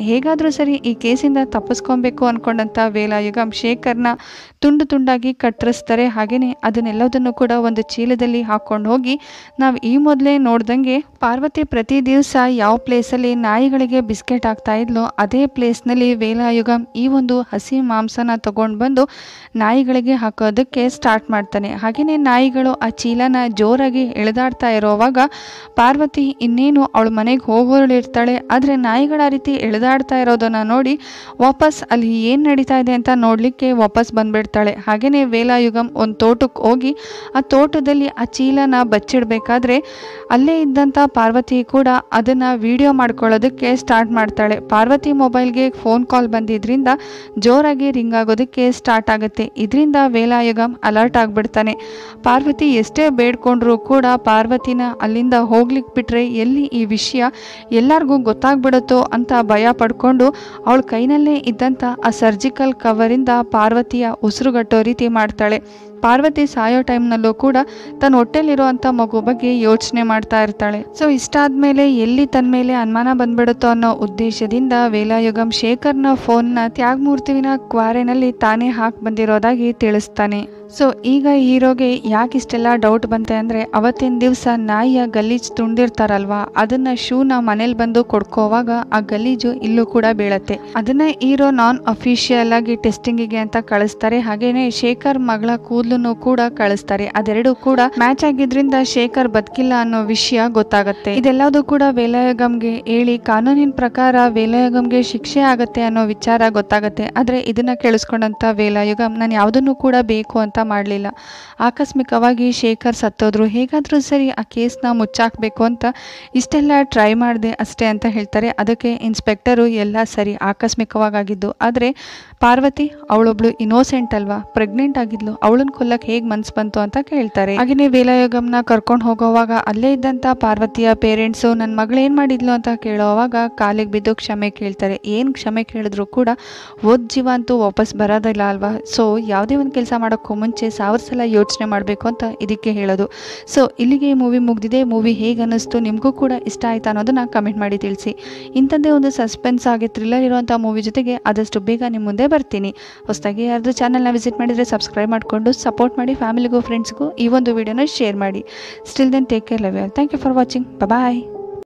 ಹೇಗಾದರೂ ಸರಿ ಈ ಕೇಸಿಂದ ತಪ್ಪಿಸ್ಕೊಬೇಕು ಅಂದ್ಕೊಂಡಂಥ ವೇಲಾಯುಗಂ ಶೇಖರ್ನ ತುಂಡು ತುಂಡಾಗಿ ಕತ್ತರಿಸ್ತಾರೆ. ಹಾಗೆಯೇ ಅದನ್ನೆಲ್ಲದನ್ನು ಕೂಡ ಒಂದು ಚೀಲದಲ್ಲಿ ಹಾಕ್ಕೊಂಡು ಹೋಗಿ ನಾವು ಈ ಮೊದಲೇ ನೋಡ್ದಂಗೆ ಪಾರ್ವತಿ ಪ್ರತಿ ದಿವಸ ಯಾವ ಪ್ಲೇಸಲ್ಲಿ ನಾಯಿಗಳಿಗೆ ಬಿಸ್ಕೆಟ್ ಹಾಕ್ತಾ ಇದ್ಲೋ ಅದೇ ಪ್ಲೇಸ್ನಲ್ಲಿ ವೇಲಾಯುಗಂ ಈ ಒಂದು ಹಸಿ ಮಾಂಸನ ತಗೊಂಡು ಬಂದು ನಾಯಿಗಳಿಗೆ ಹಾಕೋದಕ್ಕೆ ಸ್ಟಾರ್ಟ್ ಮಾಡ್ತಾನೆ. ಹಾಗೆಯೇ ನಾಯಿಗಳು ಆ ಚೀಲನ ಜೋರಾಗಿ ಎಳೆದಾಡ್ತಾ ಇರೋವಾಗ ಪಾರ್ವತಿ ಇನ್ನೇನು ಅವಳ ಮನೆಗೆ ಹೋಗೋಳಿರ್ತಾಳೆ. ಆದರೆ ನಾಯಿಗಳ ರೀತಿ ಎಳೆದಾಡ್ತಾ ಇರೋದನ್ನು ನೋಡಿ ವಾಪಸ್ ಅಲ್ಲಿ ಏನು ನಡೀತಾ ಇದೆ ಅಂತ ನೋಡಲಿಕ್ಕೆ ವಾಪಸ್ ಬಂದ್ಬಿಡ್ತಾಳೆ. ಹಾಗೆಯೇ ವೇಲಾಯುಗಂ ಒಂದು ತೋಟಕ್ಕೆ ಹೋಗಿ ಆ ತೋಟದಲ್ಲಿ ಆ ಚೀಲನ ಬಚ್ಚಿಡಬೇಕಾದ್ರೆ ಅಲ್ಲೇ ಇದ್ದಂಥ ಪಾರ್ವತಿ ಕೂಡ ಅದನ್ನು ವಿಡಿಯೋ ಮಾಡ್ಕೊಳ್ಳೋದಕ್ಕೆ ಸ್ಟಾರ್ಟ್ ಮಾಡ್ತಾಳೆ. ಪಾರ್ವತಿ ಮೊಬೈಲ್ಗೆ ಫೋನ್ ಕಾಲ್ ಬಂದಿದ್ದರಿಂದ ಜೋರಾಗಿ ರಿಂಗ್ ಆಗೋದಕ್ಕೆ ಸ್ಟಾರ್ಟ್ ಆಗುತ್ತೆ. ಇದರಿಂದ ವೇಲಾಯುಗಂ ಅಲರ್ಟ್ ಆಗಿಬಿಡ್ತಾನೆ. ಪಾರ್ವತಿ ಎಷ್ಟೇ ಬೇಡ್ಕೊಂಡ್ರೂ ಕೂಡ ಪಾರ್ವತಿನ ಅಲ್ಲಿಂದ ಹೋಗ್ಲಿಕ್ಕೆ ಬಿಟ್ಟರೆ ಎಲ್ಲಿ ಈ ವಿಷಯ ಎಲ್ಲರಿಗೂ ಗೊತ್ತಾಗ್ಬಿಡುತ್ತೋ ಅಂತ ಭಯ ಪಡ್ಕೊಂಡು ಅವಳ ಕೈನಲ್ಲೇ ಇದ್ದಂಥ ಆ ಸರ್ಜಿಕಲ್ ಕವರಿಂದ ಪಾರ್ವತಿಯ ಉಸಿರುಗಟ್ಟೋ ರೀತಿ ಮಾಡ್ತಾಳೆ. ಪಾರ್ವತಿ ಸಾಯೋ ಟೈಮ್ನಲ್ಲೂ ಕೂಡ ತನ್ನ ಹೊಟ್ಟೆಲಿರುವಂಥ ಮಗು ಬಗ್ಗೆ ಯೋಚನೆ ಮಾಡ್ತಾ ಇರ್ತಾಳೆ. ಸೊ ಇಷ್ಟಾದ್ಮೇಲೆ ಎಲ್ಲಿ ತನ್ನ ಮೇಲೆ ಅನುಮಾನ ಬಂದ್ಬಿಡುತ್ತೋ ಅನ್ನೋ ಉದ್ದೇಶದಿಂದ ವೇಲಾಯುಗಂ ಶೇಖರ್ನ ಫೋನ್ನ ತ್ಯಾಗಮೂರ್ತಿವಿನ ಕ್ವಾರೆನಲ್ಲಿ ತಾನೇ ಹಾಕಿ ಬಂದಿರೋದಾಗಿ ತಿಳಿಸ್ತಾನೆ. ಸೊ ಈಗ ಹೀರೋಗೆ ಯಾಕೆ ಇಷ್ಟೆಲ್ಲ ಡೌಟ್ ಬಂತೆ ಅಂದರೆ ಅವತ್ತಿನ ದಿವಸ ನಾಯಿಯ ಗಲೀಜು ತುಂಡಿರ್ತಾರಲ್ವಾ ಅದನ್ನು ಶೂನ ಮನೇಲಿ ಬಂದು ಕೊಡ್ಕೋವಾಗ ಆ ಗಲೀಜು ಇಲ್ಲೂ ಕೂಡ ಬೀಳತ್ತೆ. ಅದನ್ನ ಹೀರೋ ನಾನ್ ಅಫಿಷಿಯಲ್ ಆಗಿ ಟೆಸ್ಟಿಂಗಿಗೆ ಅಂತ ಕಳಿಸ್ತಾರೆ. ಹಾಗೇನೆ ಶೇಖರ್ ಮಗಳ ಕೂದಲನ್ನು ಕೂಡ ಕಳಿಸ್ತಾರೆ. ಅದೆರಡು ಕೂಡ ಮ್ಯಾಚ್ ಆಗಿದ್ರಿಂದ ಶೇಖರ್ ಬದುಕಿಲ್ಲ ಅನ್ನೋ ವಿಷಯ ಗೊತ್ತಾಗತ್ತೆ. ಇದೆಲ್ಲದೂ ಕೂಡ ವೇಲಾಯುಗಂಗೆ ಹೇಳಿ ಕಾನೂನಿನ ಪ್ರಕಾರ ವೇಲಾಯುಗಂಗೆ ಶಿಕ್ಷೆ ಆಗತ್ತೆ ಅನ್ನೋ ವಿಚಾರ ಗೊತ್ತಾಗತ್ತೆ. ಆದ್ರೆ ಇದನ್ನ ಕೇಳಿಸ್ಕೊಂಡಂತ ವೇಲಾಯುಗಂ ನಾನು ಯಾವುದನ್ನು ಕೂಡ ಬೇಕು ಅಂತ ಮಾಡಲಿಲ್ಲ. ಆಕಸ್ಮಿಕವಾಗಿ ಶೇಖರ್ ಸತ್ತೋದ್ರು, ಹೇಗಾದರೂ ಸರಿ ಆ ಕೇಸ್ನ ಮುಚ್ಚಾಕಬೇಕು ಅಂತ ಇಷ್ಟೆಲ್ಲ ಟ್ರೈ ಮಾಡಿದೆ ಅಷ್ಟೇ ಅಂತ ಹೇಳ್ತಾರೆ. ಅದಕ್ಕೆ ಇನ್ಸ್ಪೆಕ್ಟರು ಎಲ್ಲ ಸರಿ ಆಕಸ್ಮಿಕವಾಗಿದ್ದು, ಆದರೆ ಪಾರ್ವತಿ ಅವಳೊಬ್ಳು ಇನೋಸೆಂಟ್ ಅಲ್ವಾ, ಪ್ರೆಗ್ನೆಂಟ್ ಆಗಿದ್ಲು, ಅವಳನ್ನ ಕೊಲ್ಲಕ್ಕೆ ಹೇಗೆ ಮನ್ಸು ಬಂತು ಅಂತ ಕೇಳ್ತಾರೆ. ಹಾಗೆಯೇ ವೇಲಾಯುಗಂನ ಕರ್ಕೊಂಡು ಹೋಗೋವಾಗ ಅಲ್ಲೇ ಇದ್ದಂಥ ಪಾರ್ವತಿಯ ಪೇರೆಂಟ್ಸು ನನ್ನ ಮಗಳು ಏನು ಮಾಡಿದ್ಲು ಅಂತ ಕೇಳೋವಾಗ ಕಾಲಿಗೆ ಬಿದ್ದು ಕ್ಷಮೆ ಕೇಳ್ತಾರೆ. ಏನು ಕ್ಷಮೆ ಕೇಳಿದ್ರು ಕೂಡ ಓದ್ ಜೀವ ಅಂತೂ ವಾಪಸ್ ಬರೋದಿಲ್ಲ ಅಲ್ವಾ. ಸೊ ಯಾವುದೇ ಒಂದು ಕೆಲಸ ಮಾಡೋಕ್ಕೂ ಮುಂಚೆ ಸಾವಿರ ಸಲ ಯೋಚನೆ ಮಾಡಬೇಕು ಅಂತ ಇದಕ್ಕೆ ಹೇಳೋದು. ಸೊ ಇಲ್ಲಿಗೆ ಈ ಮೂವಿ ಮುಗಿದಿದೆ. ಮೂವಿ ಹೇಗೆ ಅನ್ನಿಸ್ತು, ನಿಮಗೂ ಕೂಡ ಇಷ್ಟ ಆಯ್ತಾ ಅನ್ನೋದನ್ನ ಕಮೆಂಟ್ ಮಾಡಿ ತಿಳಿಸಿ. ಇಂಥದ್ದೇ ಒಂದು ಸಸ್ಪೆನ್ಸ್ ಆಗಿ ಥ್ರಿಲ್ಲರ್ ಇರುವಂಥ ಮೂವಿ ಜೊತೆಗೆ ಆದಷ್ಟು ಬೇಗ ನಿಮ್ಮ ಮುಂದೆ ಬರ್ತೀನಿ. ಹೊಸದಾಗಿ ಯಾರಾದರೂ ಚಾನಲ್ನ ವಿಸಿಟ್ ಮಾಡಿದರೆ ಸಬ್ಸ್ಕ್ರೈಬ್ ಮಾಡಿಕೊಂಡು ಸಪೋರ್ಟ್ ಮಾಡಿ, ಫ್ಯಾಮಿಲಿಗೂ ಫ್ರೆಂಡ್ಸ್ಗೂ ಈ ಒಂದು ವಿಡಿಯೋನ ಶೇರ್ ಮಾಡಿ. Still then take care, love you all. Thank you for watching. Bye.